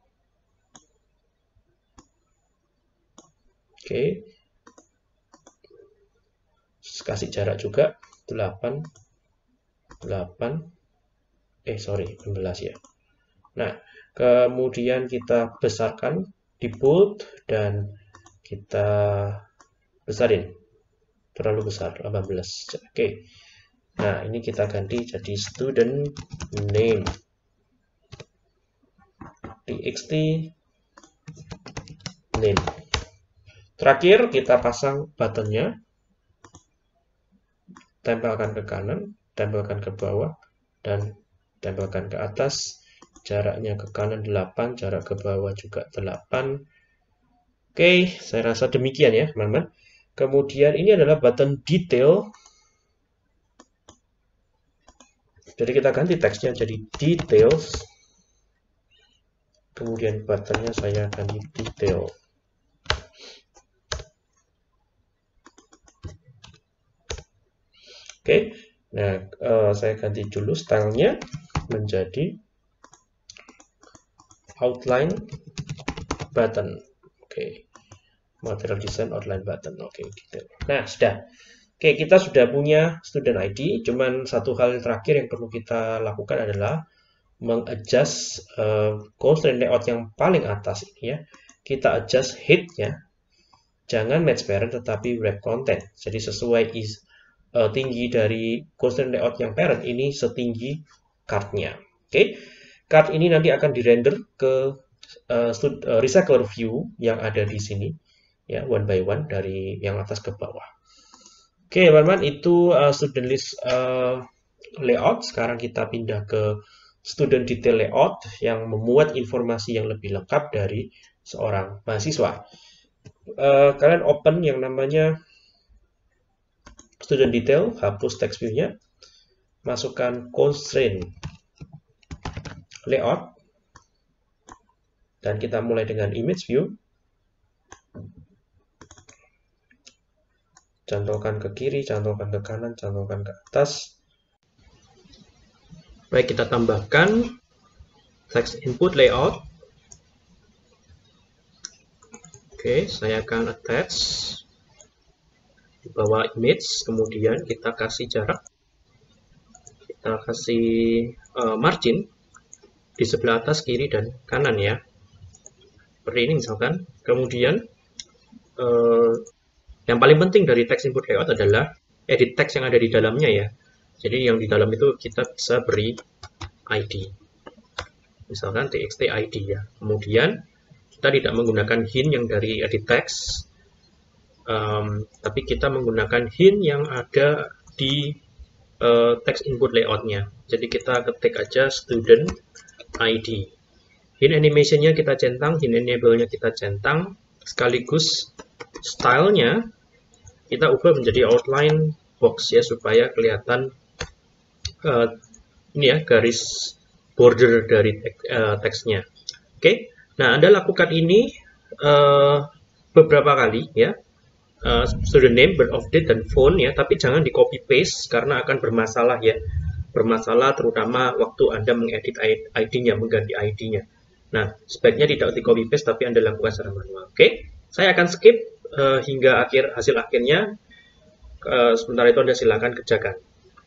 Speaker 1: Oke, kasih jarak juga delapan delapan eh sorry enam belas ya. Nah, kemudian kita besarkan di bold dan kita besarin, terlalu besar delapan belas. Oke, nah ini kita ganti jadi student name txt name. Terakhir kita pasang buttonnya, tempelkan ke kanan, tempelkan ke bawah, dan tempelkan ke atas. Jaraknya ke kanan delapan, jarak ke bawah juga delapan. Oke, saya rasa demikian ya teman-teman. Kemudian ini adalah button detail. Jadi kita ganti teksnya jadi details. Kemudian buttonnya saya ganti detail. Oke, nah uh, saya ganti dulu stylenya menjadi outline button. Oke, material design outline button. Oke, detail. Nah, sudah. Oke, kita sudah punya student I D. Cuman satu hal terakhir yang perlu kita lakukan adalah mengadjust uh, constraint layout yang paling atas ini ya. Kita adjust height-nya. Jangan match parent tetapi wrap content. Jadi sesuai is uh, tinggi dari constraint layout yang parent ini setinggi card-nya. Oke. Card ini nanti akan dirender ke uh, uh, recycler view yang ada di sini ya, one by one dari yang atas ke bawah. Oke, teman-teman, itu uh, student list uh, layout. Sekarang kita pindah ke student detail layout yang memuat informasi yang lebih lengkap dari seorang mahasiswa. Uh, kalian open yang namanya student detail, hapus text view-nya, masukkan constraint layout, dan kita mulai dengan image view. Cantolkan ke kiri, cantolkan ke kanan, cantolkan ke atas. Baik, kita tambahkan text input layout. Oke, saya akan attach di bawah image, kemudian kita kasih jarak, kita kasih uh, margin di sebelah atas, kiri, dan kanan ya. Seperti ini misalkan. Kemudian eh, yang paling penting dari text input layout adalah edit text yang ada di dalamnya ya. Jadi yang di dalam itu kita bisa beri I D. Misalkan txt I D ya. Kemudian kita tidak menggunakan hint yang dari edit text, um, tapi kita menggunakan hint yang ada di uh, text input layoutnya. Jadi kita ketik aja student I D. Hint animation-nya kita centang, hint enable-nya kita centang, sekaligus style-nya kita ubah menjadi outline box ya, supaya kelihatan uh, ini ya, garis border dari tek, uh, teksnya. Oke, okay? Nah Anda lakukan ini uh, beberapa kali ya, uh, student name, birth of date, dan phone ya, tapi jangan di copy paste karena akan bermasalah ya. Bermasalah terutama waktu Anda mengedit I D-nya, mengganti I D-nya. Nah, sebaiknya tidak di copy paste, tapi Anda lakukan secara manual. Oke, okay? Saya akan skip uh, hingga akhir hasil akhirnya. Uh, sementara itu Anda silakan kerjakan.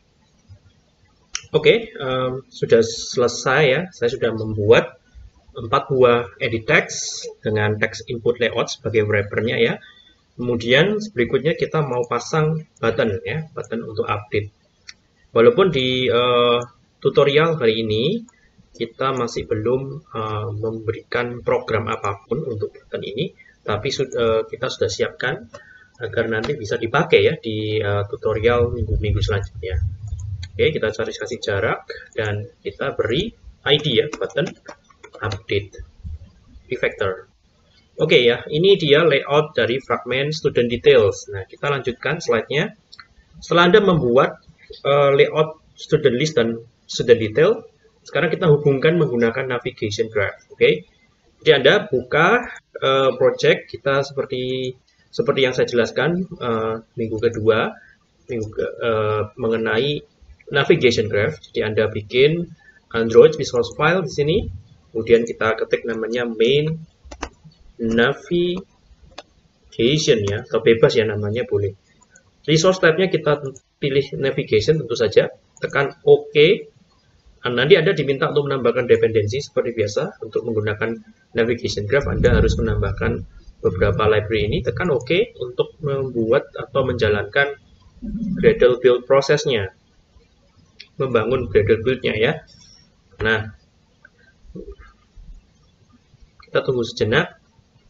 Speaker 1: Oke, okay, um, sudah selesai ya. Saya sudah membuat empat buah edit text dengan text input layout sebagai wrapper-nya ya. Kemudian berikutnya kita mau pasang button ya, button untuk update. Walaupun di uh, tutorial hari ini kita masih belum uh, memberikan program apapun untuk button ini, tapi uh, kita sudah siapkan agar nanti bisa dipakai ya di uh, tutorial minggu-minggu selanjutnya. Oke, kita cari kasih jarak dan kita beri I D ya, button update vfactor. Oke okay, ya, ini dia layout dari fragmen student details. Nah, kita lanjutkan slide-nya. Setelah Anda membuat uh, layout student list dan student detail, sekarang kita hubungkan menggunakan navigation graph. Oke, okay? Jadi Anda buka uh, project kita seperti seperti yang saya jelaskan uh, minggu kedua, minggu ke, uh, mengenai navigation graph. Jadi Anda bikin Android resource file di sini, kemudian kita ketik namanya main navigation ya, atau bebas ya namanya, boleh. Resource type-nya kita pilih navigation tentu saja, tekan OK. Nah, nanti Anda diminta untuk menambahkan dependensi seperti biasa. Untuk menggunakan navigation graph Anda harus menambahkan beberapa library ini, tekan OK untuk membuat atau menjalankan Gradle build prosesnya, membangun Gradle build-nya ya. Nah, kita tunggu sejenak.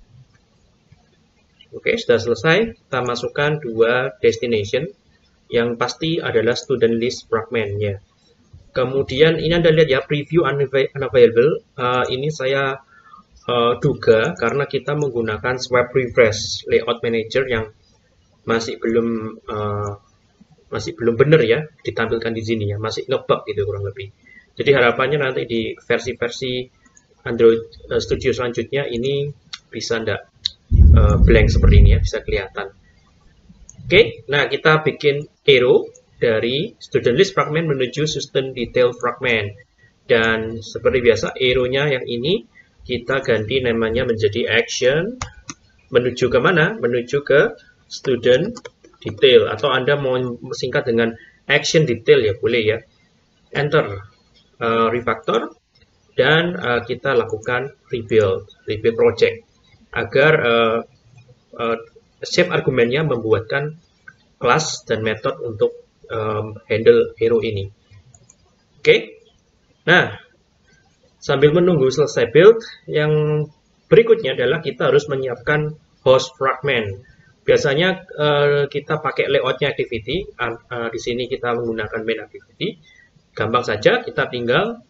Speaker 1: Oke, sudah selesai. Kita masukkan dua destination yang pasti adalah student list fragment ya. Kemudian ini Anda lihat ya, preview unavailable. Uh, ini saya uh, duga karena kita menggunakan swipe refresh layout manager yang masih belum uh, masih belum benar ya ditampilkan di sini ya, masih ngebug gitu kurang lebih. Jadi harapannya nanti di versi-versi Android uh, Studio selanjutnya ini bisa enggak Uh, blank seperti ini ya, bisa kelihatan. Oke, okay, nah kita bikin arrow dari student list fragment menuju student detail fragment, dan seperti biasa arrow-nya yang ini kita ganti namanya menjadi action. Menuju ke mana? Menuju ke student detail, atau Anda mau singkat dengan action detail ya boleh ya. Enter, uh, refactor, dan uh, kita lakukan rebuild, rebuild project, agar uh, uh, shape argumennya membuatkan kelas dan metode untuk um, handle arrow ini. Oke, okay? Nah sambil menunggu selesai build, yang berikutnya adalah kita harus menyiapkan host fragment. Biasanya uh, kita pakai layoutnya activity. Uh, uh, di sini kita menggunakan main activity. Gampang saja, kita tinggal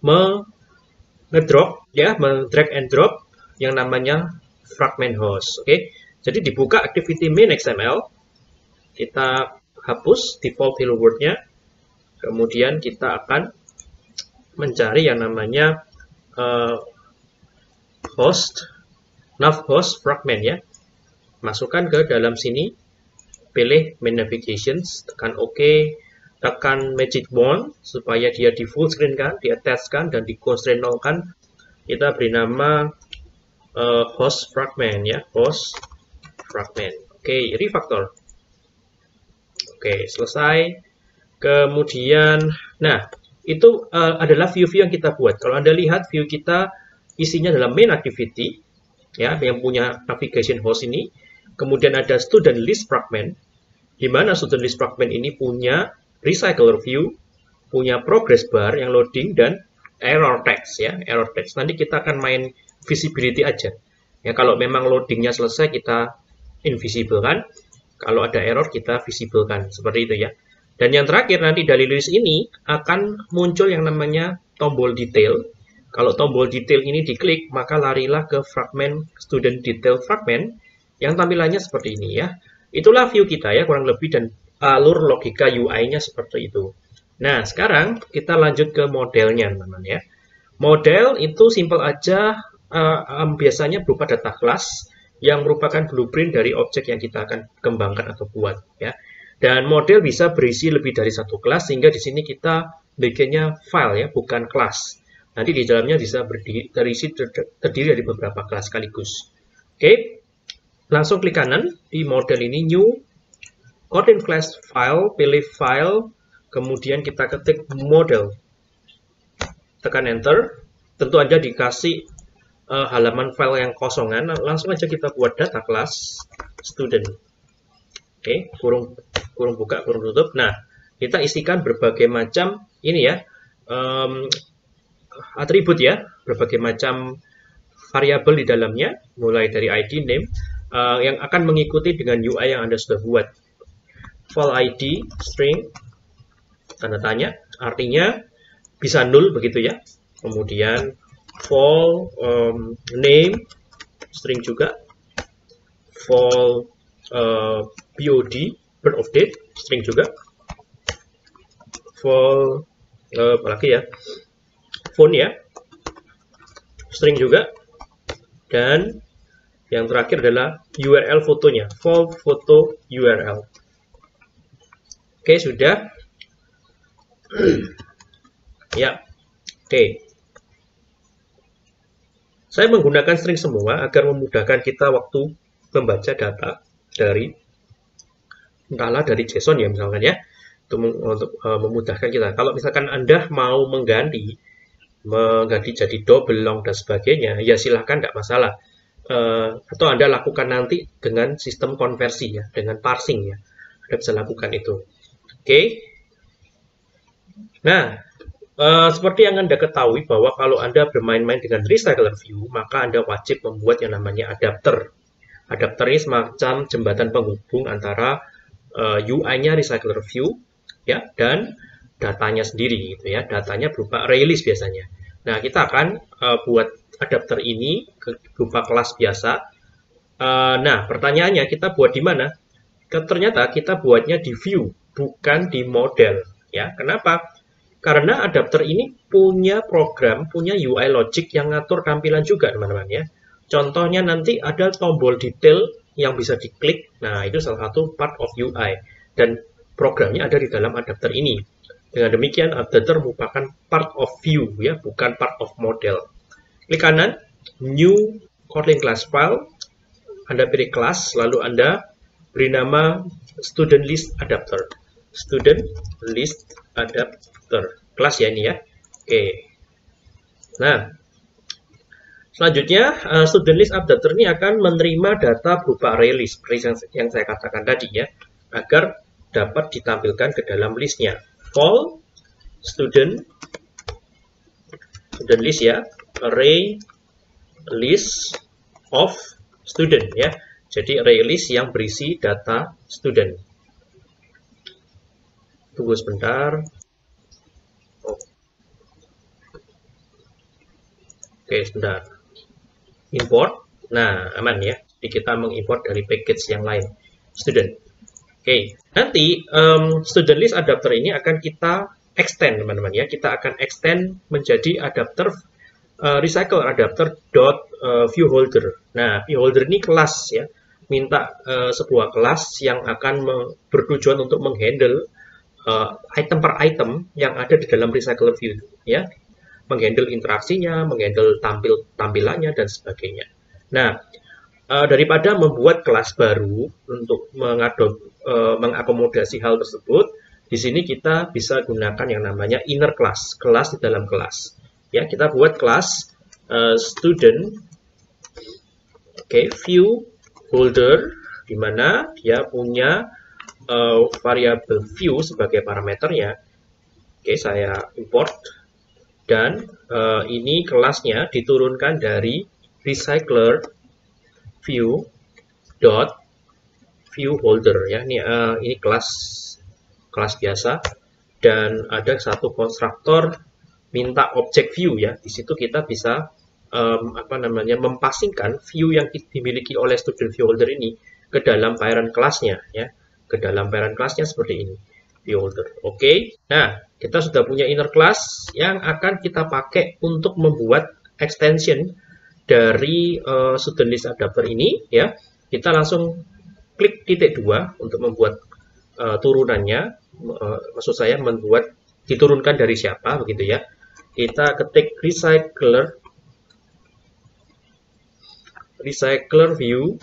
Speaker 1: me-drop ya, me-drag and drop yang namanya fragment host. Oke, okay? Jadi dibuka activity main X M L, kita hapus default hello world-nya, kemudian kita akan mencari yang namanya uh, host, nav host fragment ya. Masukkan ke dalam sini, pilih main navigations, tekan OK, tekan magic wand supaya dia di full screen kan, di attach kan, dan di constraint nol kan. Kita beri nama Uh, host fragment ya, host fragment. Oke, okay, refactor. Oke, okay, selesai. Kemudian, nah itu uh, adalah view-view yang kita buat. Kalau Anda lihat view kita isinya dalam main activity ya, yang punya navigation host ini. Kemudian ada student list fragment, di mana student list fragment ini punya recycler view, punya progress bar yang loading, dan error text ya, error text. Nanti kita akan main visibility aja ya, kalau memang loadingnya selesai kita invisible kan, kalau ada error kita visible kan, seperti itu ya. Dan yang terakhir nanti dari list ini akan muncul yang namanya tombol detail. Kalau tombol detail ini diklik, maka larilah ke fragment student detail fragment yang tampilannya seperti ini ya. Itulah view kita ya kurang lebih, dan alur logika U I-nya seperti itu. Nah sekarang kita lanjut ke modelnya teman-teman ya. Model itu simple aja. Uh, um, biasanya berupa data class yang merupakan blueprint dari objek yang kita akan kembangkan atau buat ya. Dan model bisa berisi lebih dari satu kelas, sehingga di sini kita bikinnya file ya, bukan kelas. Nanti di dalamnya bisa berdiri, terisi terdiri dari beberapa kelas sekaligus. Oke, langsung klik kanan di model ini, new content class file, pilih file, kemudian kita ketik model, tekan enter. Tentu Anda dikasih Uh, halaman file yang kosongan, langsung aja kita buat data class student. Oke, okay, kurung kurung buka, kurung tutup. Nah, kita isikan berbagai macam ini ya, um, atribut ya, berbagai macam variabel di dalamnya, mulai dari I D, name, uh, yang akan mengikuti dengan U I yang Anda sudah buat. File I D, string, tanda tanya, artinya bisa null begitu ya. Kemudian file um, name, string juga, vol uh, bod birth of date string juga, vol uh, apalagi ya, phone ya, string juga, dan yang terakhir adalah U R L fotonya, vol foto U R L. Oke, sudah. Ya, oke. Saya menggunakan string semua agar memudahkan kita waktu membaca data dari entahlah dari JSON ya misalkan ya, untuk, untuk uh, memudahkan kita. Kalau misalkan Anda mau mengganti mengganti jadi double long dan sebagainya, ya silahkan, tidak masalah. Uh, atau Anda lakukan nanti dengan sistem konversi ya, dengan parsing ya, Anda bisa lakukan itu. Oke. Okay. Nah, uh, seperti yang Anda ketahui bahwa kalau Anda bermain-main dengan recycler view, maka Anda wajib membuat yang namanya adapter. Adapter ini semacam jembatan penghubung antara uh, U I-nya recycler view ya dan datanya sendiri gitu ya. Datanya berupa ArrayList biasanya. Nah, kita akan uh, buat adapter ini berupa kelas biasa. Uh, nah, pertanyaannya kita buat di mana? Ternyata kita buatnya di view, bukan di model ya. Kenapa? Karena adapter ini punya program, punya U I logic yang ngatur tampilan juga, teman-teman ya. Contohnya nanti ada tombol detail yang bisa diklik. Nah, itu salah satu part of U I. Dan programnya ada di dalam adapter ini. Dengan demikian, adapter merupakan part of view, ya, bukan part of model. Klik kanan, New Kotlin Class File. Anda pilih kelas, lalu Anda beri nama Student List Adapter. Student List Adapter. Kelas ya ini ya. Oke. Nah, selanjutnya, uh, Student List Adapter ini akan menerima data berupa ArrayList, seperti yang, yang saya katakan tadi ya, agar dapat ditampilkan ke dalam listnya. Vol student student list ya, array list of student ya. Jadi array list yang berisi data student. Tunggu sebentar. Oh. Oke, sebentar. Import. Nah, aman ya. Jadi kita mengimport dari package yang lain. Student. Oke, nanti um, student list adapter ini akan kita extend, teman-teman ya. Kita akan extend menjadi adapter uh, recycle adapter dot uh, viewholder. Nah, viewholder ini kelas ya. Minta uh, sebuah kelas yang akan bertujuan untuk menghandle uh, item per item yang ada di dalam recycle view ya. Menghandle interaksinya, menghandle tampil tampilannya dan sebagainya. Nah, uh, daripada membuat kelas baru untuk mengadop uh, mengakomodasi hal tersebut, di sini kita bisa gunakan yang namanya inner class, kelas di dalam kelas. Ya, kita buat kelas uh, student, oke, okay, view holder, di mana dia punya uh, variabel view sebagai parameternya. Oke, okay, saya import. Dan uh, ini kelasnya diturunkan dari recycler view dot view holder ya. Ini uh, ini kelas kelas biasa dan ada satu konstruktor minta objek view ya. Di situ kita bisa um, apa namanya mempasingkan view yang dimiliki oleh student view holder ini ke dalam parent kelasnya ya. Ke dalam parent kelasnya seperti ini. View holder. Oke. Okay. Nah, kita sudah punya inner class yang akan kita pakai untuk membuat extension dari uh, student list adapter ini ya. Kita langsung klik titik dua untuk membuat uh, turunannya. Uh, maksud saya membuat diturunkan dari siapa begitu ya. Kita ketik recycler recycler view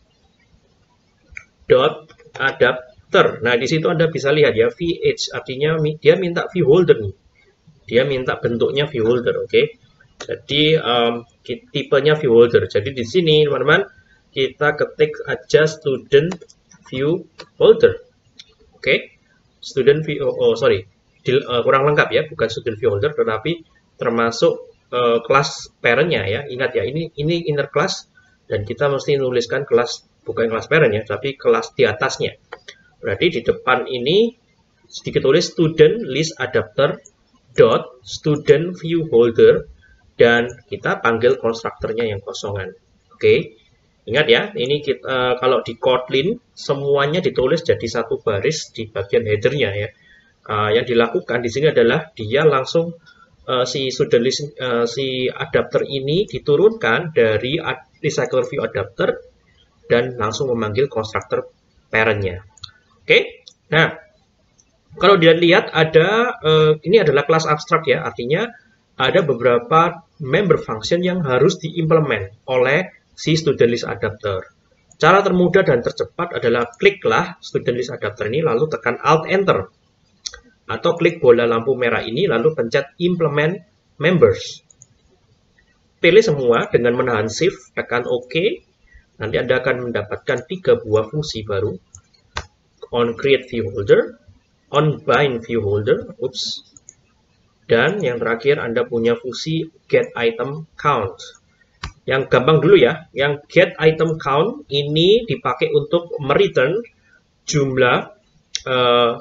Speaker 1: dot adapt. Nah, di situ Anda bisa lihat ya, V H artinya dia minta view holder nih. Dia minta bentuknya view holder, oke. Okay? Jadi um, tipenya view holder. Jadi di sini teman-teman kita ketik aja student view holder. Oke. Okay? Student view oh, oh sorry. Dil, uh, kurang lengkap ya, bukan student view holder tetapi termasuk uh, kelas parent-nya ya. Ingat ya, ini ini inner class dan kita mesti nuliskan kelas bukan kelas parent ya, tapi kelas di atasnya. Berarti di depan ini sedikit tulis student list adapter dot student view holder dan kita panggil konstruktornya yang kosongan. Oke. Okay. Ingat ya, ini kita, uh, kalau di Kotlin semuanya ditulis jadi satu baris di bagian headernya ya. Uh, yang dilakukan di sini adalah dia langsung uh, si student list, uh, si adapter ini diturunkan dari recycler view adapter dan langsung memanggil konstruktor parentnya. Oke, okay? Nah kalau dilihat ada uh, ini adalah kelas abstrak ya, artinya ada beberapa member function yang harus diimplement oleh si student list adapter. Cara termudah dan tercepat adalah kliklah student list adapter ini lalu tekan Alt Enter atau klik bola lampu merah ini lalu pencet implement members. Pilih semua dengan menahan Shift, tekan OK. Nanti Anda akan mendapatkan tiga buah fungsi baru. On create view holder, on bind view holder, oops. Dan yang terakhir Anda punya fungsi get item count. Yang gampang dulu ya, yang get item count ini dipakai untuk mereturn jumlah uh,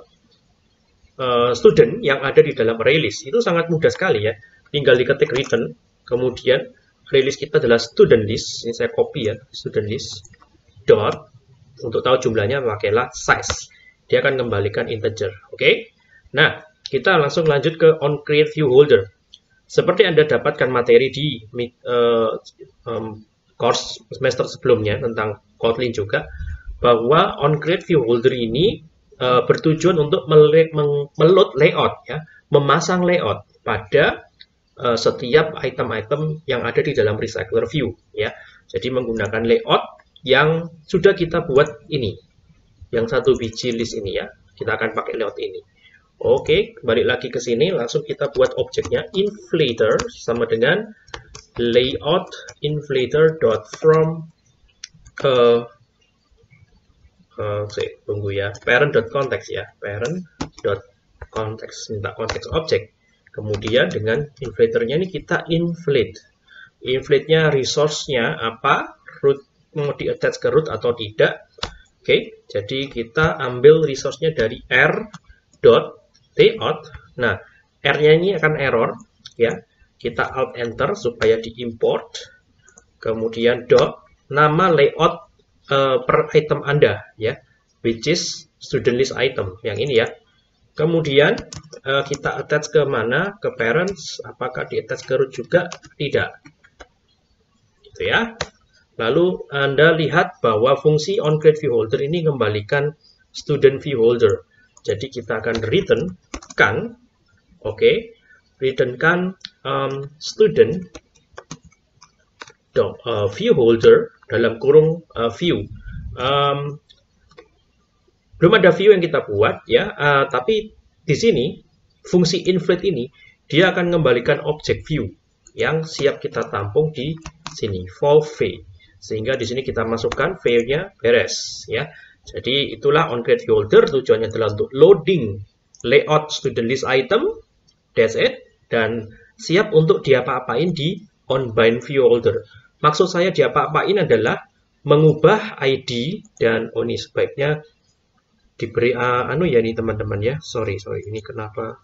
Speaker 1: uh, student yang ada di dalam release. Itu sangat mudah sekali ya, tinggal diketik return, kemudian release kita adalah student list, ini saya copy ya, student list, dot, untuk tahu jumlahnya pakailah size, dia akan kembalikan integer, oke? Okay? Nah, kita langsung lanjut ke on create view holder. Seperti Anda dapatkan materi di uh, um, course semester sebelumnya tentang Kotlin juga, bahwa on create view holder ini uh, bertujuan untuk meload layout, ya, memasang layout pada uh, setiap item-item yang ada di dalam recycler view, ya. Jadi menggunakan layout yang sudah kita buat ini, yang satu biji list ini ya, kita akan pakai layout ini. Oke, balik lagi ke sini, langsung kita buat objeknya inflator sama dengan layout inflator dot from ke uh, saya tunggu ya, parent dot context ya, parent dot context, minta konteks objek. Kemudian dengan inflatornya ini kita inflate, inflate-nya resource-nya apa, root mau di attach ke root atau tidak. Oke, jadi kita ambil resource-nya dari r dot layout. Nah, R-nya ini akan error ya. Kita alt enter supaya diimport. Kemudian dot nama layout uh, per item Anda ya, which is student list item yang ini ya. Kemudian uh, kita attach ke mana? Ke parents. Apakah di attach ke root juga? Tidak. Gitu ya. Lalu Anda lihat bahwa fungsi on create view holder ini kembalikan student view holder. Jadi kita akan return kan, oke, okay, return kan um, student dot, uh, view holder dalam kurung uh, view. Um, belum ada view yang kita buat ya, uh, tapi di sini fungsi inflate ini dia akan mengembalikan objek view yang siap kita tampung di sini, vol v. Sehingga di sini kita masukkan v-nya beres ya. Jadi itulah on create view holder, tujuannya adalah untuk loading layout student list item, that's it, dan siap untuk diapa-apain di on bind view holder. Maksud saya diapa-apain adalah mengubah I D dan oh ini sebaiknya diberi uh, anu ya nih teman-teman ya. Sorry, sorry, ini kenapa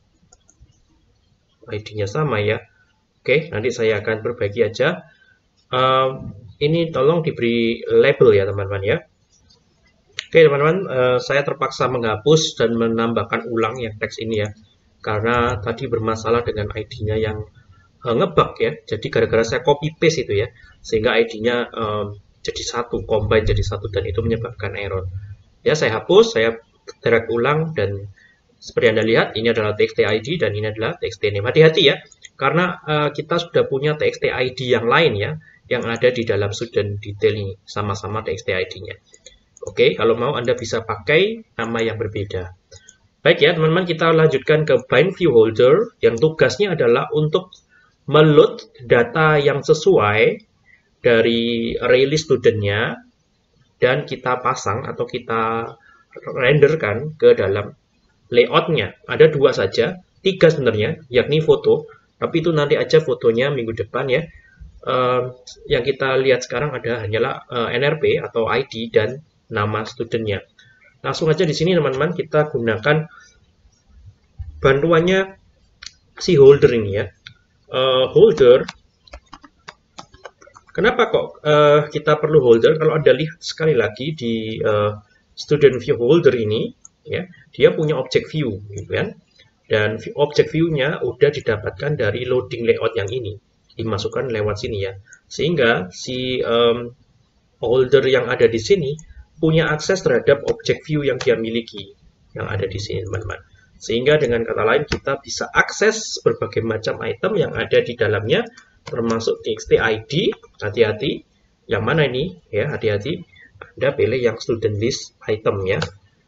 Speaker 1: I D-nya sama ya. Oke, nanti saya akan perbaiki aja. Uh, ini tolong diberi label ya teman-teman ya. Oke teman-teman, uh, saya terpaksa menghapus dan menambahkan ulang yang teks ini ya, karena tadi bermasalah dengan I D-nya yang uh, ngebug ya. Jadi gara-gara saya copy paste itu ya, sehingga I D-nya um, jadi satu, combine jadi satu, dan itu menyebabkan error. Ya saya hapus, saya drag ulang, dan seperti Anda lihat ini adalah txt I D dan ini adalah txt name. Hati-hati ya, karena uh, kita sudah punya txt I D yang lain ya, yang ada di dalam student detail ini, sama-sama txt I D-nya. Oke, kalau mau Anda bisa pakai nama yang berbeda. Baik ya teman-teman, kita lanjutkan ke bind view holder yang tugasnya adalah untuk meload data yang sesuai dari array list studentnya dan kita pasang atau kita renderkan ke dalam layoutnya. Ada dua saja, tiga sebenarnya, yakni foto, tapi itu nanti aja fotonya minggu depan ya. Uh, yang kita lihat sekarang ada hanyalah uh, N R P atau I D dan nama studentnya. Langsung aja di sini teman-teman kita gunakan bantuannya si holder ini ya. Uh, holder Kenapa kok uh, kita perlu holder? Kalau Anda lihat sekali lagi di uh, student view holder ini, ya, dia punya object view, gitu kan? Dan object view-nya udah didapatkan dari loading layout yang ini, dimasukkan lewat sini ya. Sehingga si um, holder yang ada di sini punya akses terhadap object view yang dia miliki, yang ada di sini, teman-teman. Sehingga dengan kata lain kita bisa akses berbagai macam item yang ada di dalamnya, termasuk txt I D. Hati-hati, yang mana ini ya, hati-hati. Anda pilih yang student list item ya.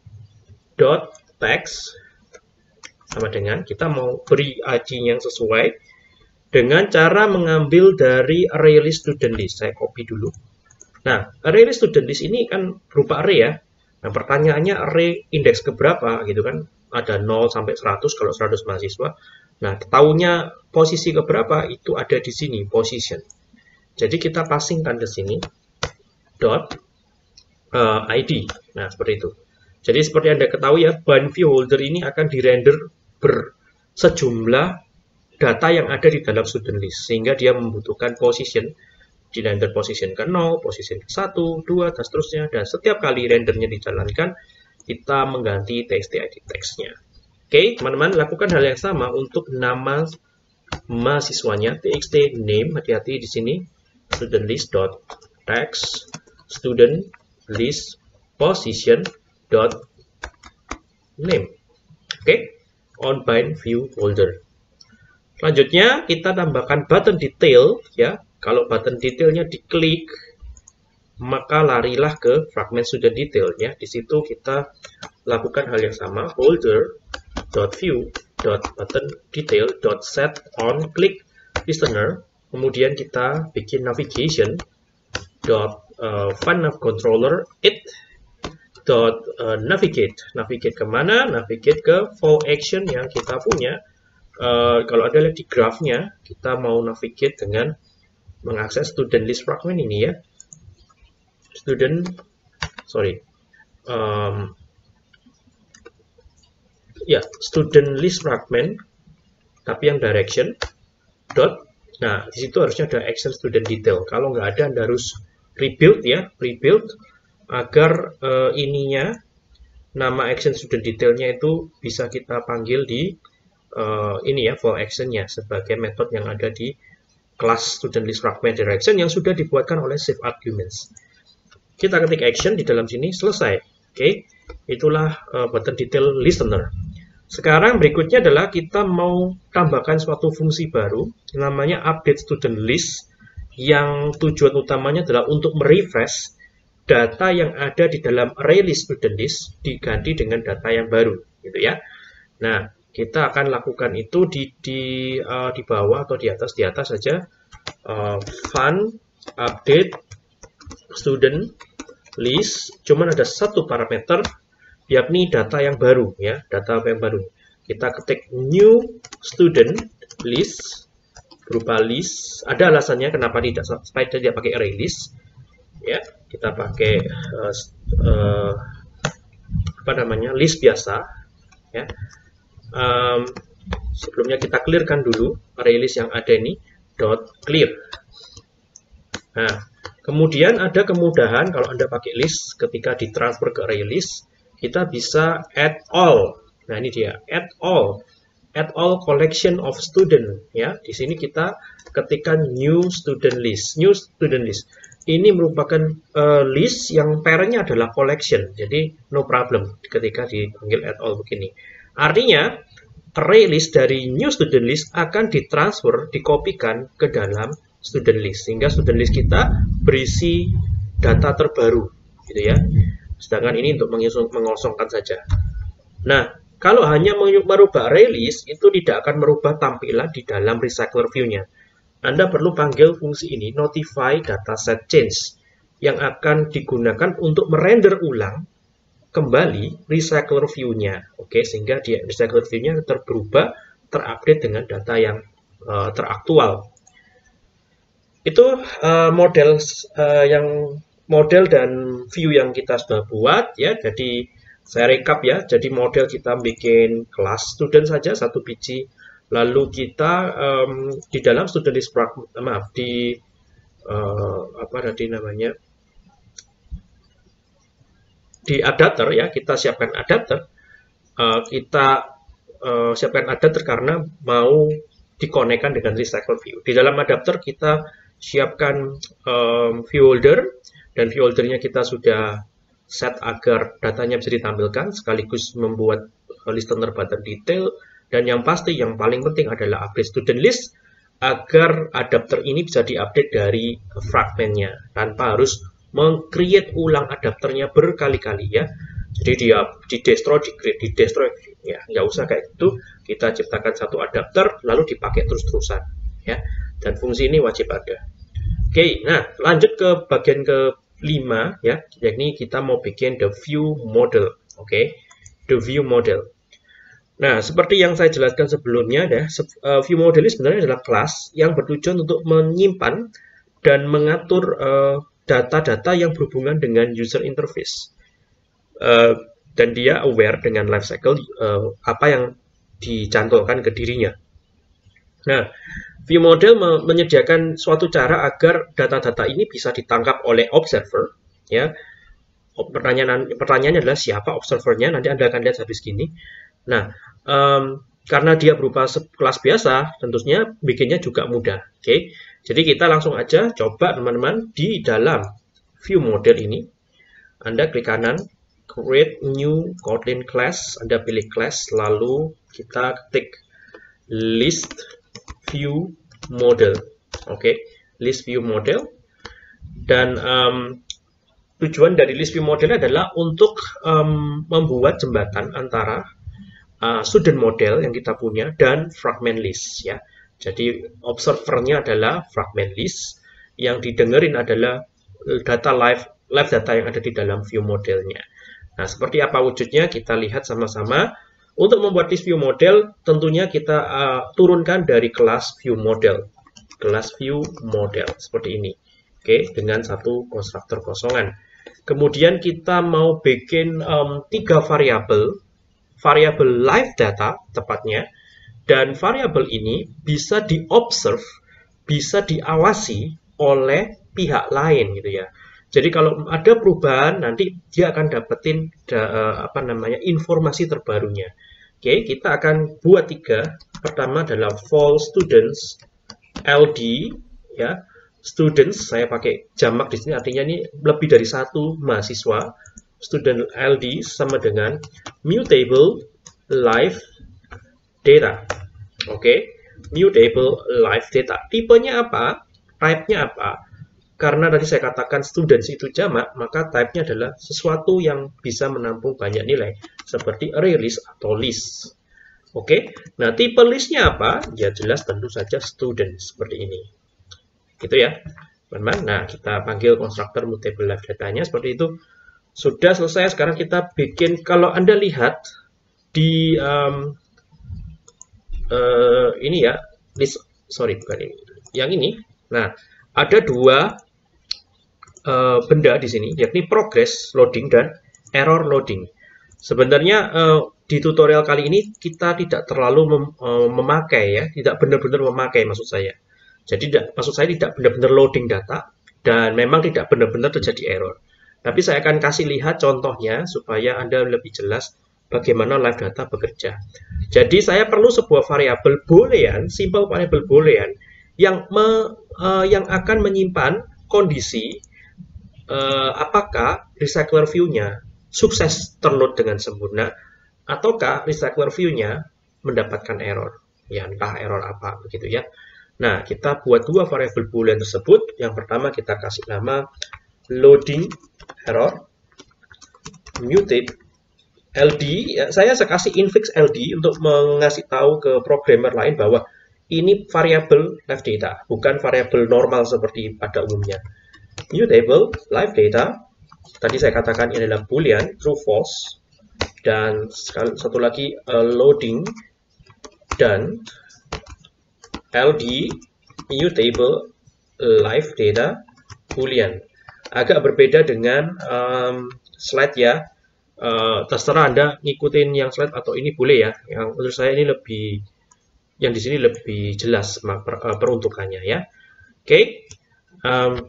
Speaker 1: Dot text sama dengan kita mau beri I D yang sesuai dengan cara mengambil dari array list student list. Saya copy dulu. Nah, array list student list ini kan berupa array ya. Nah, pertanyaannya array indeks keberapa gitu kan? Ada nol sampai seratus kalau seratus mahasiswa. Nah, tahunya posisi keberapa itu ada di sini, position. Jadi kita passingkan ke sini dot uh, I D. Nah, seperti itu. Jadi seperti Anda ketahui ya, bind view holder ini akan dirender bersejumlah data yang ada di dalam student list. Sehingga dia membutuhkan position, di render position ke nol, position ke satu, dua, dan seterusnya. Dan setiap kali rendernya dijalankan, kita mengganti txt I D text-nya. Oke, teman-teman, lakukan hal yang sama untuk nama mahasiswanya, txt name, hati-hati di sini, student list dot text, student list position dot name. Oke, on bind view holder. Selanjutnya kita tambahkan button detail ya. Kalau button detailnya diklik, maka larilah ke fragment student detail ya. Di situ kita lakukan hal yang sama, holder dot view dot button detail dot set on click listener. Kemudian kita bikin navigation dot uh, find nav controller it dot uh, navigate. Navigate kemana? Navigate ke fall action yang kita punya. Uh, kalau ada lihat di grafnya, kita mau navigate dengan mengakses student list fragment ini ya. Student, sorry, um, ya student list fragment, tapi yang direction dot. Nah, di situ harusnya ada action student detail. Kalau nggak ada, Anda harus rebuild ya, rebuild agar uh, ininya nama action student detailnya itu bisa kita panggil di uh, ini ya, fall actionnya sebagai metode yang ada di kelas student list fragment direction yang sudah dibuatkan oleh save arguments. Kita ketik action di dalam sini, selesai. Oke, okay. Itulah uh, button detail listener. Sekarang berikutnya adalah kita mau tambahkan suatu fungsi baru, namanya update student list, yang tujuan utamanya adalah untuk merefresh data yang ada di dalam array list student list diganti dengan data yang baru, gitu ya. Nah, kita akan lakukan itu di di uh, di bawah atau di atas, di atas saja. Uh, fun update student list, cuman ada satu parameter, yakni data yang baru ya, data yang baru. Kita ketik new student list berupa list. Ada alasannya kenapa tidak supaya tidak pakai array list ya. Kita pakai uh, uh, apa namanya, list biasa ya. Um, sebelumnya kita clearkan dulu array list yang ada ini dot clear. Nah, kemudian ada kemudahan kalau Anda pakai list, ketika ditransfer ke array list, kita bisa add all. Nah, ini dia, add all. Add all collection of student ya. Di sini kita ketikkan new student list. New student list. Ini merupakan uh, list yang parentnya adalah collection. Jadi no problem ketika dipanggil add all begini. Artinya array list dari new student list akan ditransfer, dikopikan ke dalam student list, sehingga student list kita berisi data terbaru gitu ya. Sedangkan ini untuk mengosongkan saja. Nah, kalau hanya merubah array list, itu tidak akan merubah tampilan di dalam recycler view-nya. Anda perlu panggil fungsi ini, notify dataset change, yang akan digunakan untuk merender ulang kembali recycler view-nya. Oke, sehingga di recycler view-nya terberubah, terupdate dengan data yang uh, teraktual. Itu uh, model uh, yang model dan view yang kita sudah buat ya. Jadi saya rekap ya. Jadi model kita bikin kelas student saja satu biji. Lalu kita um, di dalam student list maaf di uh, apa tadi namanya, di adapter ya, kita siapkan adapter, uh, kita uh, siapkan adapter karena mau dikonekkan dengan recycle view. Di dalam adapter kita siapkan um, view holder, dan view holdernya kita sudah set agar datanya bisa ditampilkan, sekaligus membuat listener button detail, dan yang pasti yang paling penting adalah update student list agar adapter ini bisa diupdate dari fragmentnya tanpa harus meng-create ulang adapternya berkali-kali ya. Jadi dia di destroy, di create, di destroy ya, nggak usah kayak gitu. Kita ciptakan satu adapter lalu dipakai terus-terusan ya. Dan fungsi ini wajib ada. Oke, nah lanjut ke bagian kelima ya, yakni kita mau bikin the view model. Oke, the view model. Nah, seperti yang saya jelaskan sebelumnya ya, view model ini sebenarnya adalah kelas yang bertujuan untuk menyimpan dan mengatur uh, data-data yang berhubungan dengan user interface, uh, dan dia aware dengan life cycle uh, apa yang dicantolkan ke dirinya. Nah, view model me menyediakan suatu cara agar data-data ini bisa ditangkap oleh observer. Ya, pertanyaan pertanyaannya adalah siapa observernya? Nanti Anda akan lihat habis gini. Nah, um, karena dia berupa kelas biasa, tentunya bikinnya juga mudah. Oke. Okay? Jadi kita langsung aja coba teman-teman di dalam view model ini. Anda klik kanan, create new Kotlin class, Anda pilih class, lalu kita ketik list view model. Oke, okay. List view model. Dan um, tujuan dari list view model adalah untuk um, membuat jembatan antara uh, student model yang kita punya dan fragment list ya. Jadi observernya adalah fragment list, yang didengerin adalah data live live data yang ada di dalam view modelnya. Nah, seperti apa wujudnya kita lihat sama-sama. Untuk membuat list view model, tentunya kita uh, turunkan dari kelas view model, kelas view model seperti ini. Oke, dengan satu konstruktor kosongan. Kemudian kita mau bikin um, tiga variabel, variabel live data tepatnya. Dan variabel ini bisa diobserve, bisa diawasi oleh pihak lain gitu ya. Jadi kalau ada perubahan nanti dia akan dapetin da, apa namanya informasi terbarunya. Oke, kita akan buat tiga. Pertama adalah for students L D ya. Students saya pakai jamak di sini, artinya ini lebih dari satu mahasiswa. Student L D sama dengan mutable live data. Oke, okay. Mutable live data. Tipenya apa? Type-nya apa? Karena tadi saya katakan students itu jamak, maka type-nya adalah sesuatu yang bisa menampung banyak nilai, seperti array list atau list. Oke, okay. Nah tipe list-nya apa? Ya jelas tentu saja student, seperti ini. Gitu ya, teman-teman. Nah, kita panggil konstruktor mutable live data-nya seperti itu. Sudah selesai, sekarang kita bikin, kalau Anda lihat di... Um, Uh, ini ya, list, sorry bukan ini, yang ini. Nah, ada dua uh, benda di sini, yakni progress loading dan error loading. Sebenarnya uh, di tutorial kali ini kita tidak terlalu mem, uh, memakai ya, tidak benar-benar memakai maksud saya. Jadi tidak, maksud saya tidak benar-benar loading data dan memang tidak benar-benar terjadi error. Tapi saya akan kasih lihat contohnya supaya Anda lebih jelas bagaimana live data bekerja. Jadi saya perlu sebuah variabel boolean, simple variable boolean yang me, uh, yang akan menyimpan kondisi uh, apakah recycler view-nya sukses terload dengan sempurna ataukah recycler view-nya mendapatkan error. Ya, entah error apa begitu ya. Nah, kita buat dua variabel boolean tersebut. Yang pertama kita kasih nama loading error mutate L D, ya, saya kasih infix L D untuk mengasih tahu ke programmer lain bahwa ini variabel live data, bukan variabel normal seperti pada umumnya. Mutable live data, tadi saya katakan ini adalah boolean, true false, dan satu lagi uh, loading, dan L D mutable live data boolean. Agak berbeda dengan um, slide ya. Uh, terserah Anda ngikutin yang slide atau ini boleh ya. Yang menurut saya ini lebih, yang di sini lebih jelas per, uh, peruntukannya ya. Oke, okay. Um,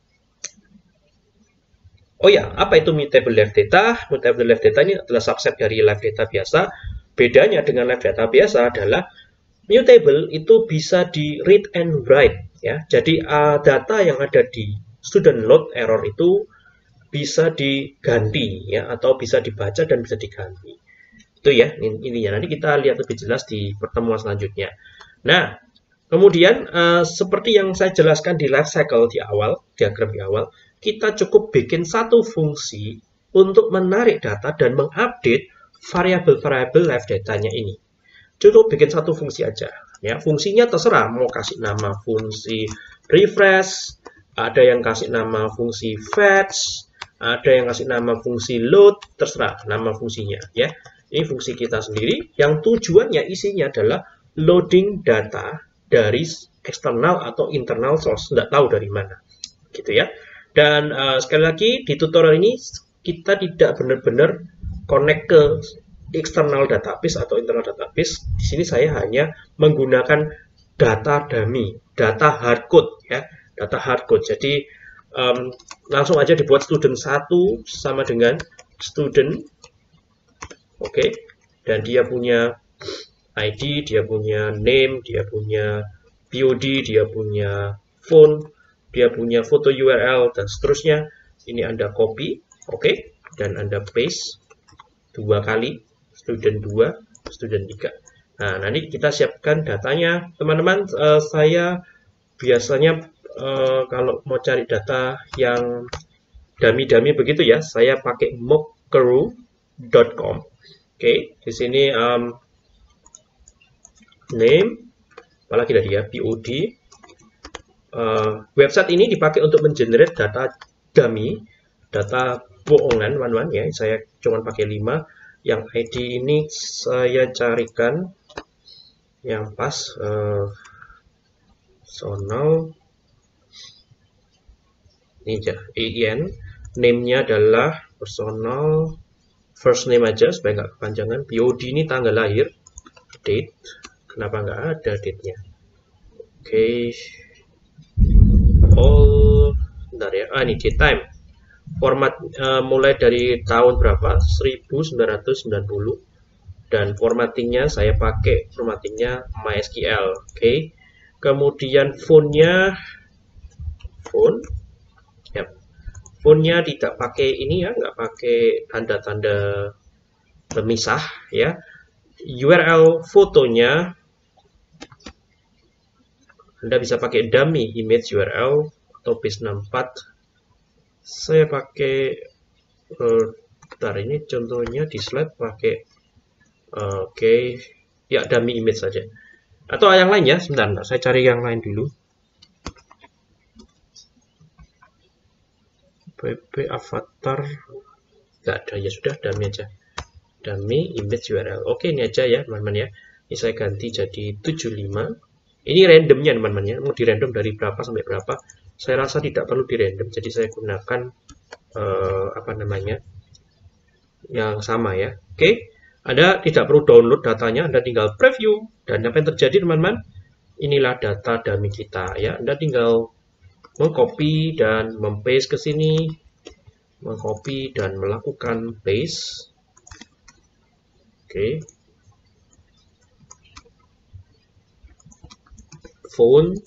Speaker 1: oh ya, apa itu mutable live data? Mutable live data ini adalah subset dari live data biasa. Bedanya dengan live data biasa adalah mutable itu bisa di read and write ya. Jadi uh, data yang ada di student load error itu bisa diganti ya, atau bisa dibaca dan bisa diganti. Itu ya ininya. Nanti kita lihat lebih jelas di pertemuan selanjutnya. Nah, kemudian uh, seperti yang saya jelaskan di life cycle di awal, diagram di awal, kita cukup bikin satu fungsi untuk menarik data dan mengupdate variabel-variabel live datanya ini. Cukup bikin satu fungsi aja. Ya, fungsinya terserah mau kasih nama fungsi refresh, ada yang kasih nama fungsi fetch, ada yang kasih nama fungsi load, terserah nama fungsinya. Ya, ini fungsi kita sendiri. Yang tujuannya isinya adalah loading data dari eksternal atau internal source, tidak tahu dari mana, gitu ya. Dan uh, sekali lagi di tutorial ini kita tidak benar-benar connect ke external database atau internal database. Di sini saya hanya menggunakan data dummy, data hardcode ya, data hardcode. Jadi um, langsung aja dibuat student satu sama dengan student, oke, okay. Dan dia punya I D, dia punya name, dia punya P O D, dia punya phone, dia punya foto U R L dan seterusnya. Ini Anda copy, oke, okay. Dan Anda paste dua kali, student dua, student tiga. Nah, nanti kita siapkan datanya. Teman-teman, uh, saya biasanya uh, kalau mau cari data yang dummy-dummy begitu ya, saya pakai mockeru dot com. Oke, okay. Di sini um, name, apalagi tadi ya, P O D. Uh, website ini dipakai untuk mengenerate data dummy, data bohongan, teman-teman ya. Saya cuma pakai lima. Yang I D ini saya carikan yang pas, uh, personal, ini aja, A I N, name-nya adalah personal, first name aja supaya nggak kepanjangan. P O D ini tanggal lahir, date, kenapa nggak ada date-nya? Oke, okay. Oh, bentar ya, ah ini date time. Format uh, mulai dari tahun berapa? seribu sembilan ratus sembilan puluh, dan formattingnya saya pakai formattingnya MySQL, oke. Okay. Kemudian font-nya, font, ya, font-nya tidak pakai ini ya, nggak pakai tanda-tanda pemisah ya. U R L fotonya Anda bisa pakai dummy image U R L atau base enam puluh empat. Saya pakai uh, bentar, ini contohnya di slide pakai uh, oke okay. Ya, dummy image saja atau yang lain ya. Sebentar, nah, saya cari yang lain dulu. P P avatar nggak ada ya, sudah dummy aja, dummy image U R L. Oke, ini aja ya teman-teman ya. Ini saya ganti jadi tujuh puluh lima. Ini randomnya teman-teman ya, mau di random dari berapa sampai berapa. Saya rasa tidak perlu di random, jadi saya gunakan uh, apa namanya yang sama ya. Oke, okay. Anda tidak perlu download datanya, Anda tinggal preview, dan apa yang terjadi teman-teman? Inilah data dummy kita ya. Anda tinggal mengcopy dan mempaste ke sini, mengcopy dan melakukan paste. Oke, okay. Phone,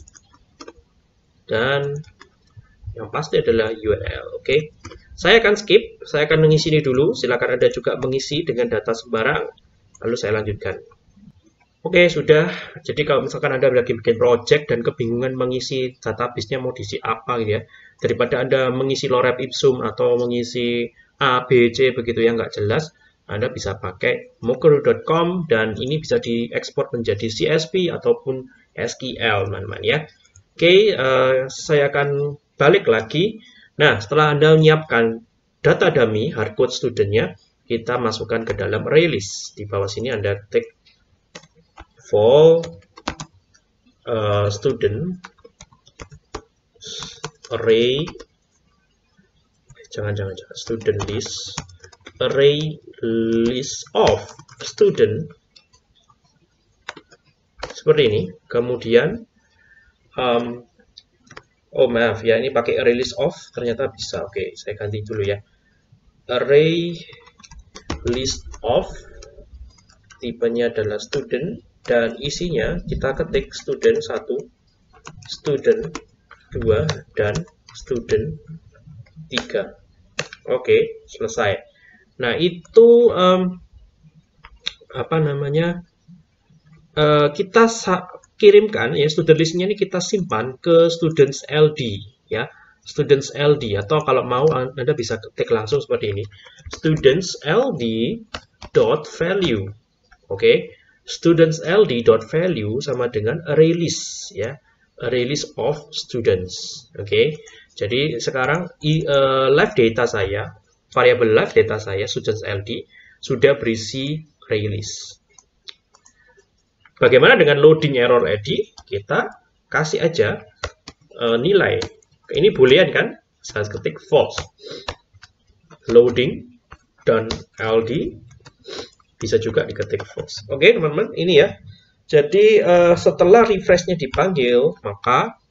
Speaker 1: dan yang pasti adalah U R L. Oke, okay. Saya akan skip, saya akan mengisi ini dulu. Silakan Anda juga mengisi dengan data sembarang, lalu saya lanjutkan. Oke, okay, sudah. Jadi kalau misalkan Anda lagi bikin project dan kebingungan mengisi database-nya mau diisi apa gitu ya, daripada Anda mengisi lorem ipsum atau mengisi A, B, C begitu yang nggak jelas, Anda bisa pakai mockeru dot com dan ini bisa diekspor menjadi C S V ataupun S Q L, teman-teman ya. Oke, okay, uh, saya akan balik lagi. Nah, setelah Anda menyiapkan data dummy, hardcode studentnya, kita masukkan ke dalam array list. Di bawah sini Anda ketik for uh, student array, jangan jangan jangan student list, array list of student, seperti ini. Kemudian um, Oh maaf ya, ini pakai array list of ternyata bisa. Oke, saya ganti dulu ya. Array list of tipenya adalah student dan isinya kita ketik student satu, student dua, dan student tiga. Oke, selesai. Nah, itu um, apa namanya? Uh, kita kirimkan ya student listnya ini kita simpan ke students L D ya. Students L D atau kalau mau Anda bisa ketik langsung seperti ini. Students L D dot value. Oke. Okay. Students L D dot value sama dengan array list ya. Array list of students. Oke. Okay. Jadi sekarang uh, live data saya, variabel live data saya students L D sudah berisi array list. Bagaimana dengan loading error edit? Kita kasih aja uh, nilai. Ini boolean kan? Saya ketik false. Loading dan L D bisa juga diketik false. Oke, teman-teman, ini ya. Jadi uh, setelah refresh-nya dipanggil, maka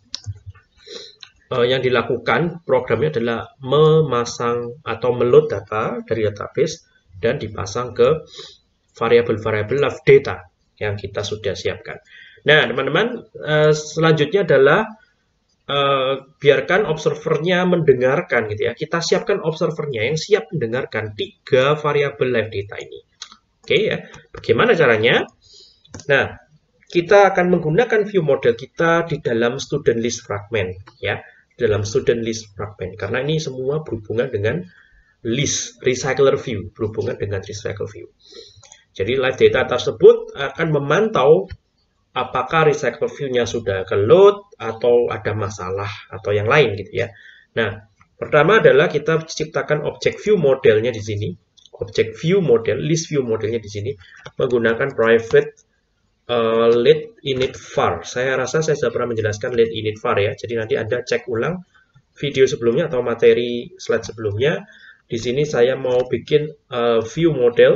Speaker 1: uh, yang dilakukan programnya adalah memasang atau meload data dari database dan dipasang ke variabel-variabel live data yang kita sudah siapkan. Nah, teman-teman, uh, selanjutnya adalah uh, biarkan observernya mendengarkan gitu ya. Kita siapkan observernya yang siap mendengarkan tiga variabel live data ini. Oke ya. Bagaimana caranya? Nah, kita akan menggunakan view model kita di dalam student list fragment ya, dalam student list fragment karena ini semua berhubungan dengan list recycler view, berhubungan dengan recycle view. Jadi live data tersebut akan memantau apakah recycle view-nya sudah ke load atau ada masalah atau yang lain gitu ya. Nah, pertama adalah kita ciptakan objek view modelnya di sini. Objek view model, list view modelnya di sini menggunakan private uh, let init var. Saya rasa saya sudah pernah menjelaskan let init var ya. Jadi nanti Anda cek ulang video sebelumnya atau materi slide sebelumnya. Di sini saya mau bikin uh, view model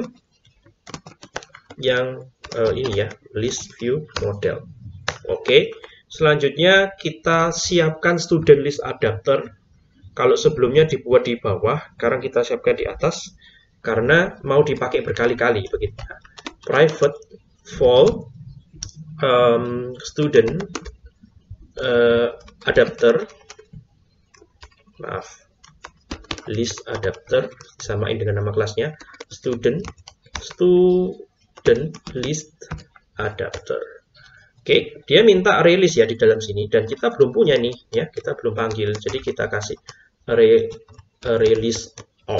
Speaker 1: yang uh, ini ya, list view model. Oke, selanjutnya kita siapkan student list adapter. Kalau sebelumnya dibuat di bawah, sekarang kita siapkan di atas karena mau dipakai berkali-kali begitu. Private vol um, student uh, adapter, maaf, list adapter samain dengan nama kelasnya student student list adapter. Oke, dia minta array list ya di dalam sini dan kita belum punya nih ya, kita belum panggil. Jadi kita kasih array array list of.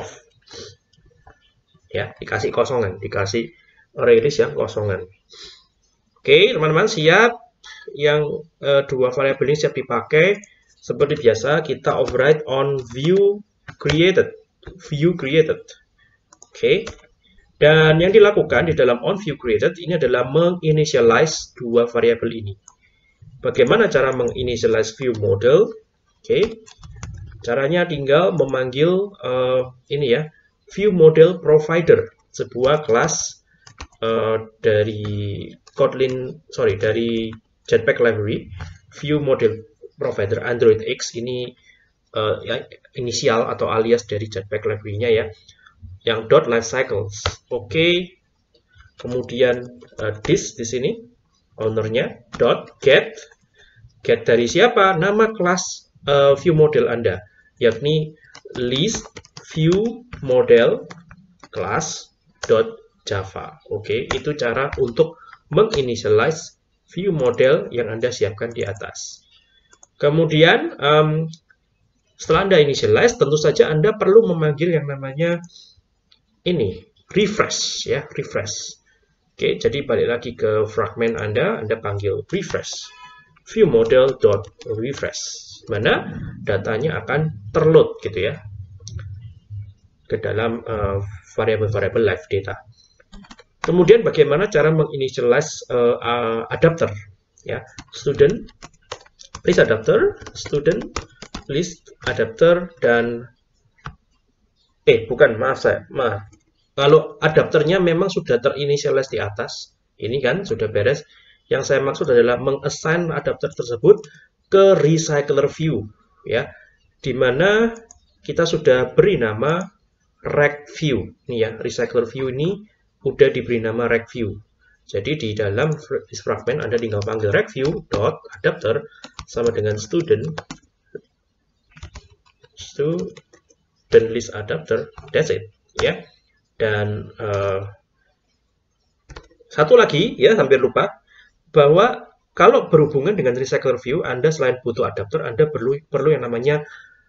Speaker 1: Ya, dikasih kosongan, dikasih array list yang kosongan. Oke, teman-teman siap yang uh, dua variabel ini siap dipakai. Seperti biasa kita override on view created, view created. Oke. Dan yang dilakukan di dalam onViewCreated ini adalah menginitialize dua variabel ini. Bagaimana cara menginitialize view model? Oke, caranya tinggal memanggil uh, ini ya, view model provider, sebuah kelas uh, dari Kotlin, sorry dari Jetpack library, view model provider Android X ini uh, ya, inisial atau alias dari Jetpack library-nya ya. Yang dot life cycles. Oke. Okay. Kemudian uh, this di sini ownernya dot get. Get dari siapa? Nama kelas uh, view model Anda, yakni list view model class dot java. Oke, okay. Itu cara untuk menginitialize view model yang Anda siapkan di atas. Kemudian um, setelah Anda initialize, tentu saja Anda perlu memanggil yang namanya ini refresh ya, refresh. Oke, jadi balik lagi ke fragment Anda, Anda panggil refresh view model dot refresh, mana datanya akan terload gitu ya ke dalam uh, variabel-variabel live data. Kemudian bagaimana cara menginitialize uh, uh, adapter ya, student list adapter, student list adapter dan eh bukan maaf saya maaf kalau adapternya memang sudah terinitialize di atas ini kan sudah beres. Yang saya maksud adalah mengassign adapter tersebut ke recycler view ya, dimana kita sudah beri nama rect view. Ini ya, recycler view ini udah diberi nama rect view. Jadi di dalam list fragment Anda tinggal panggil rect view dot adapter sama dengan student student list adapter, that's it ya. Dan uh, satu lagi ya, hampir lupa, bahwa kalau berhubungan dengan recycler view, Anda selain butuh adapter, Anda perlu perlu yang namanya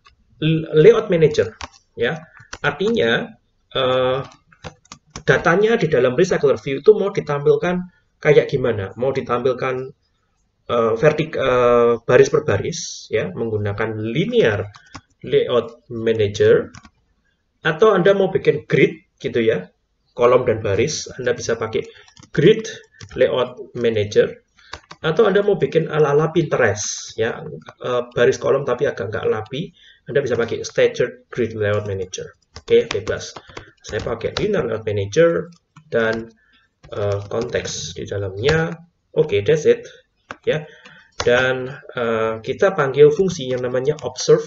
Speaker 1: layout manager ya. Artinya uh, datanya di dalam recycler view itu mau ditampilkan kayak gimana? Mau ditampilkan uh, vertik uh, baris per baris ya, menggunakan linear layout manager, atau Anda mau bikin grid gitu ya, kolom dan baris, Anda bisa pakai grid layout manager, atau Anda mau bikin ala-ala Pinterest ya, uh, baris kolom tapi agak nggak rapi, Anda bisa pakai staggered grid layout manager. Oke, okay, bebas. Saya pakai linear layout manager dan uh, konteks di dalamnya. Oke, okay, that's it ya. Dan uh, kita panggil fungsi yang namanya observe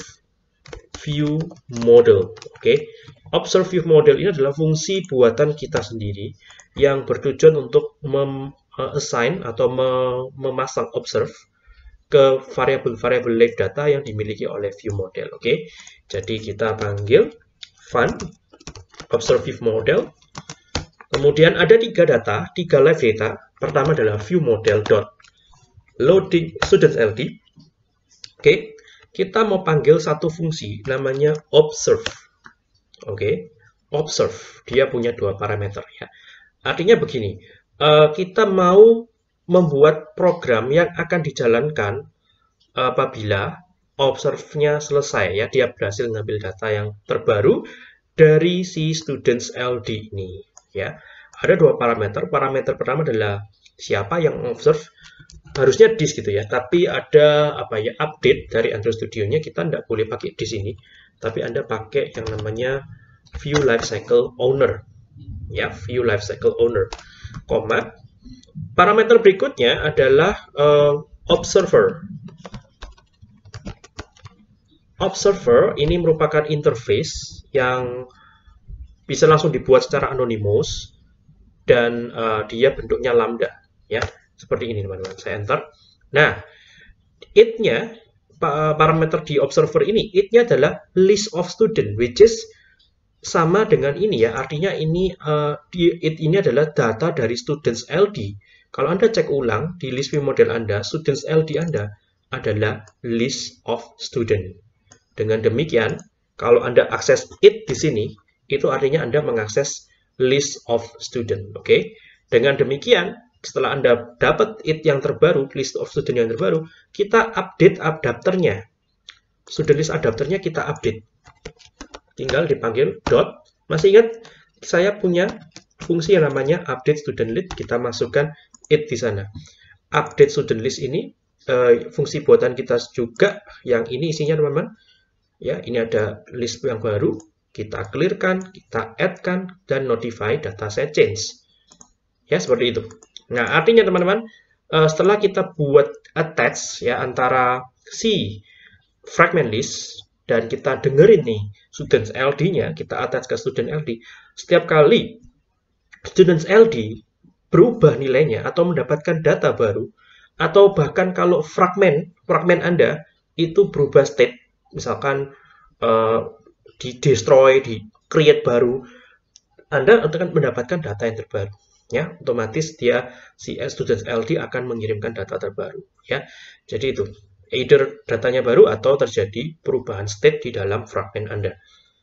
Speaker 1: view model. Oke, okay. Observe view model ini adalah fungsi buatan kita sendiri yang bertujuan untuk mem-assign atau memasang observe ke variabel-variabel live data yang dimiliki oleh view model. Oke, okay. Jadi kita panggil fun observe view model. Kemudian ada tiga data, tiga live data. Pertama adalah view model dot loading student L D. Oke, okay. Kita mau panggil satu fungsi namanya observe. Oke, okay. Observe. Dia punya dua parameter ya. Artinya begini, uh, kita mau membuat program yang akan dijalankan apabila observe-nya selesai ya, dia berhasil mengambil data yang terbaru dari si students L D ini ya. Ada dua parameter. Parameter pertama adalah siapa yang observe, harusnya dis gitu ya, tapi ada apa ya, update dari Android Studio-nya, kita tidak boleh pakai dis ini, tapi Anda pakai yang namanya view lifecycle owner ya, view lifecycle owner, koma. Parameter berikutnya adalah uh, observer. Observer ini merupakan interface yang bisa langsung dibuat secara anonymous dan uh, dia bentuknya lambda ya, seperti ini teman-teman. Saya enter. Nah, it-nya, parameter di observer ini, it-nya adalah list of student, which is sama dengan ini ya. Artinya ini uh, di, it ini adalah data dari students L D. Kalau Anda cek ulang di list view model Anda, students L D Anda adalah list of student. Dengan demikian, kalau Anda akses it di sini, itu artinya Anda mengakses list of student. Oke. Okay? Dengan demikian, setelah Anda dapat it yang terbaru, list of student yang terbaru, kita update adapternya. Student list adapternya kita update. Tinggal dipanggil dot. Masih ingat saya punya fungsi yang namanya update student list, kita masukkan it di sana. Update student list ini uh, fungsi buatan kita juga, yang ini isinya teman-teman. Ya, ini ada list yang baru, kita clearkan, kita add-kan, dan notify data set change. Ya, seperti itu. Nah, artinya teman-teman, uh, setelah kita buat attach ya antara si fragment list dan kita dengerin nih students L D-nya, kita attach ke student L D, setiap kali students L D berubah nilainya atau mendapatkan data baru, atau bahkan kalau fragment fragment Anda itu berubah state, misalkan uh, di destroy, di create baru, Anda akan mendapatkan data yang terbaru. Ya, otomatis dia si students L D akan mengirimkan data terbaru. Ya, jadi itu either datanya baru atau terjadi perubahan state di dalam fragment Anda.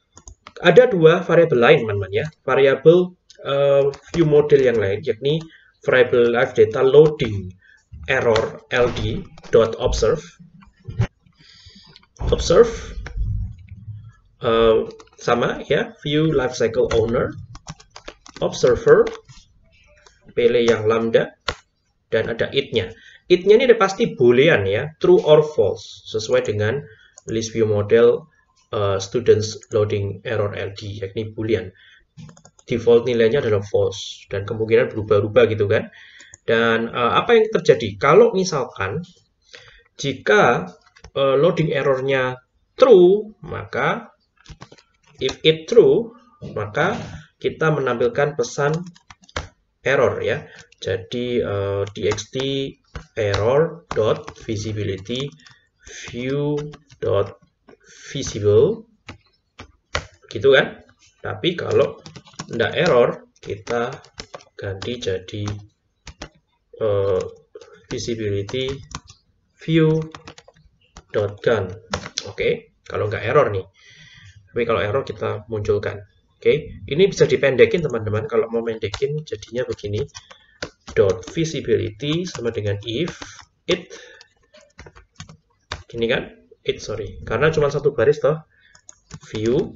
Speaker 1: Ada dua variabel lain teman-teman ya, variabel uh, view model yang lain, yakni variabel live data loading error L D dot observe. Observe uh, sama ya, view lifecycle owner, observer, pilih yang lambda, dan ada it-nya. It-nya ini ada pasti boolean ya, true or false, sesuai dengan list view model uh, students loading error L D, yakni boolean. Default nilainya adalah false, dan kemungkinan berubah-ubah gitu kan. Dan uh, apa yang terjadi? Kalau misalkan Jika uh, loading errornya true, maka if it true, maka kita menampilkan pesan error ya. Jadi uh, txt error dot visibility view dot visible gitu kan. Tapi kalau tidak error, kita ganti jadi uh, visibility view dot gun. Oke, okay? Kalau nggak error nih. Tapi kalau error kita munculkan. Oke, okay? Ini bisa dipendekin teman-teman. Kalau mau mendekin jadinya begini. Dot visibility sama dengan if it. Gini kan? It sorry. Karena cuma satu baris toh. View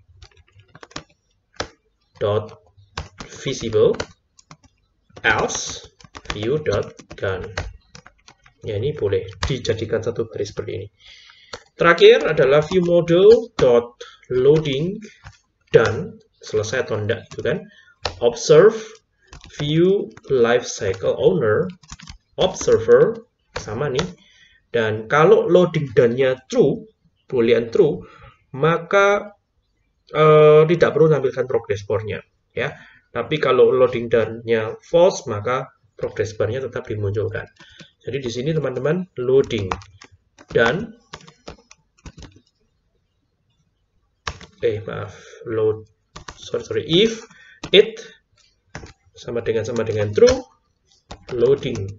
Speaker 1: dot visible else view dot gun. Ya, ini boleh dijadikan satu baris seperti ini. Terakhir adalah view model dot loading done, selesai atau enggak gitu kan. Observe view life cycle owner observer sama nih. Dan kalau loading done-nya true, boolean true, maka uh, tidak perlu tampilkan progress bar-nya ya. Tapi kalau loading done-nya false, maka progress bar-nya tetap dimunculkan. Jadi di sini teman-teman loading dan eh maaf load sorry sorry if it sama dengan sama dengan true, loading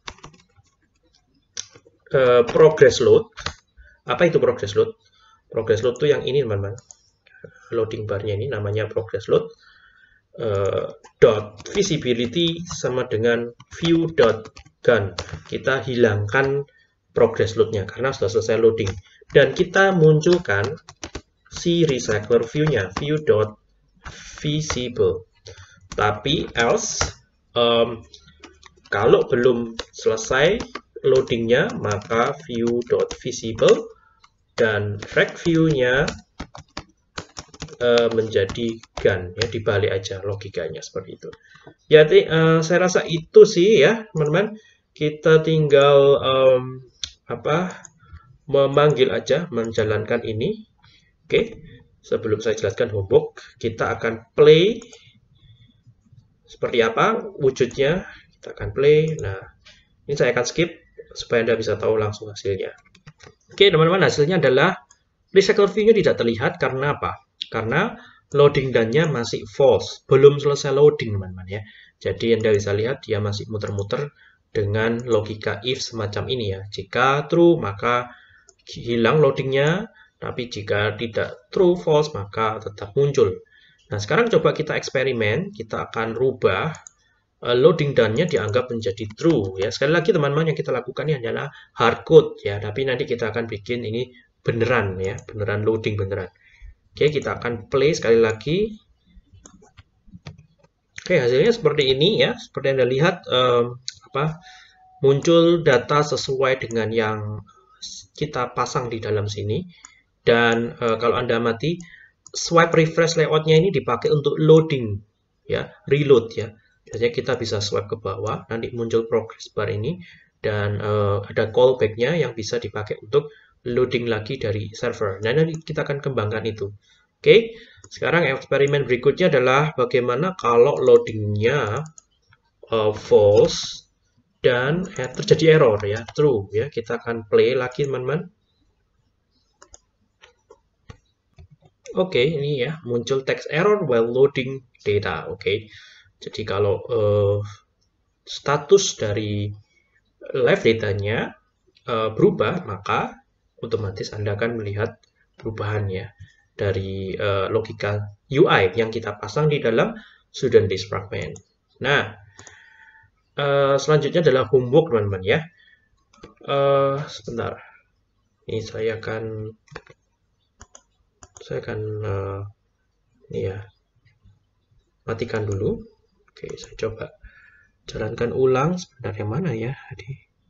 Speaker 1: uh, progress load. Apa itu progress load? Progress load itu yang ini teman-teman. Loading barnya ini namanya progress load. Uh, dot visibility sama dengan view dot gun. Kita hilangkan progress load-nya karena sudah selesai loading. Dan kita munculkan si recycler view-nya, view dot visible. Tapi else, um, kalau belum selesai loadingnya, maka view dot visible dan rect view-nya uh, menjadi gun, ya dibalik aja logikanya seperti itu. Jadi uh, saya rasa itu sih ya teman-teman. Kita tinggal um, apa memanggil aja, menjalankan ini. Oke, sebelum saya jelaskan homework, kita akan play seperti apa wujudnya. Kita akan play. Nah, ini saya akan skip supaya Anda bisa tahu langsung hasilnya. Oke, teman-teman, hasilnya adalah recycle view-nya tidak terlihat karena apa? Karena loading done-nya masih false, belum selesai loading, teman-teman ya. Jadi Anda bisa lihat dia masih muter-muter dengan logika if semacam ini ya. Jika true, maka hilang loadingnya. Tapi jika tidak true, false, maka tetap muncul. Nah, sekarang coba kita eksperimen. Kita akan rubah uh, loading done-nya dianggap menjadi true. Ya, sekali lagi teman-teman yang kita lakukan ini adalah hardcode ya. Tapi nanti kita akan bikin ini beneran ya, beneran loading beneran. Oke, kita akan play sekali lagi. Oke, hasilnya seperti ini ya. Seperti Anda lihat, um, apa muncul data sesuai dengan yang kita pasang di dalam sini. Dan e, kalau Anda amati, swipe refresh layout-nya ini dipakai untuk loading, ya, reload ya. Biasanya kita bisa swipe ke bawah, nanti muncul progress bar ini, dan e, ada callback-nya yang bisa dipakai untuk loading lagi dari server. Nah, nanti kita akan kembangkan itu. Oke, sekarang eksperimen berikutnya adalah bagaimana kalau loading-nya e, false dan eh, terjadi error ya, true ya. Kita akan play lagi teman-teman. Oke, okay, ini ya, muncul text error while loading data. Oke, okay. Jadi kalau uh, status dari live datanya uh, berubah, maka otomatis Anda akan melihat perubahannya dari uh, logika U I yang kita pasang di dalam student list fragment. Nah, uh, selanjutnya adalah homework, teman-teman ya. Uh, sebentar, ini saya akan saya akan uh, ini ya matikan dulu. Oke, saya coba jalankan ulang sebentar, yang mana ya tadi.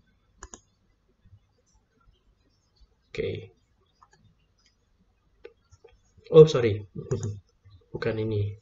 Speaker 1: Oke, oh sorry, bukan ini.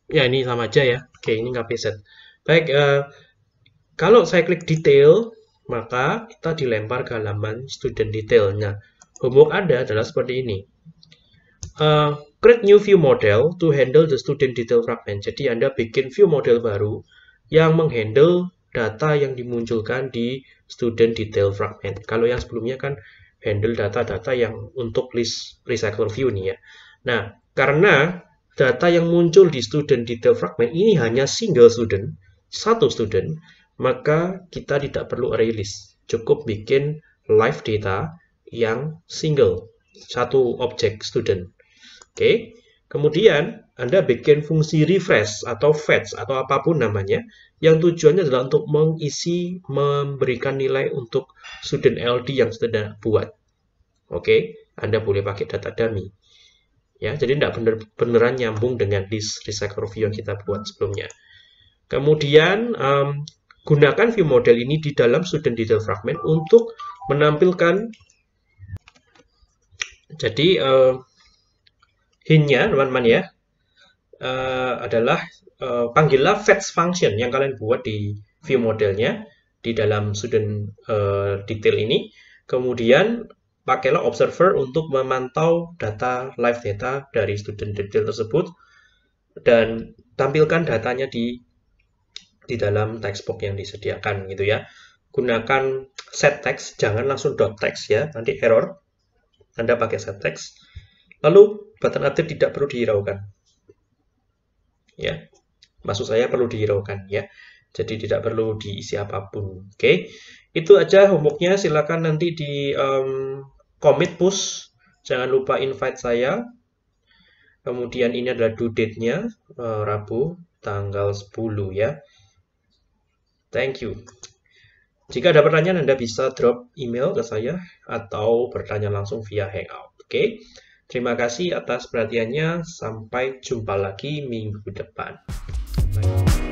Speaker 1: Ya, ini sama aja ya. Oke, ini nggak preset. Baik, uh, kalau saya klik detail, maka kita dilempar ke halaman student detail. Nah, homework Anda adalah seperti ini. Uh, create new view model to handle the student detail fragment. Jadi Anda bikin view model baru yang menghandle data yang dimunculkan di student detail fragment. Kalau yang sebelumnya kan handle data-data yang untuk list recycle view nih ya. Nah, karena data yang muncul di student detail fragment ini hanya single student, satu student, maka kita tidak perlu array list. Cukup bikin live data yang single, satu objek student. Oke, kemudian Anda bikin fungsi refresh atau fetch atau apapun namanya, yang tujuannya adalah untuk mengisi, memberikan nilai untuk student L D yang sudah buat. Oke, Anda boleh pakai data dummy. Ya, jadi tidak bener beneran nyambung dengan list recycle view yang kita buat sebelumnya. Kemudian um, gunakan view model ini di dalam student detail fragment untuk menampilkan. Jadi uh, hint-nya teman-teman ya uh, adalah uh, panggillah fetch function yang kalian buat di view modelnya di dalam student uh, detail ini. Kemudian pakailah observer untuk memantau data live data dari student detail tersebut dan tampilkan datanya di di dalam text box yang disediakan gitu ya. Gunakan set text, jangan langsung dot text ya, nanti error. Anda pakai set text. Lalu button update tidak perlu dihiraukan. Ya. Maksud saya perlu dihiraukan ya. Jadi tidak perlu diisi apapun. Oke. Itu aja homeworknya, silakan nanti di um, commit push, jangan lupa invite saya. Kemudian ini adalah due date-nya, uh, Rabu tanggal sepuluh ya. Thank you. Jika ada pertanyaan Anda bisa drop email ke saya atau bertanya langsung via Hangout. Oke. Terima kasih atas perhatiannya, sampai jumpa lagi minggu depan. Bye.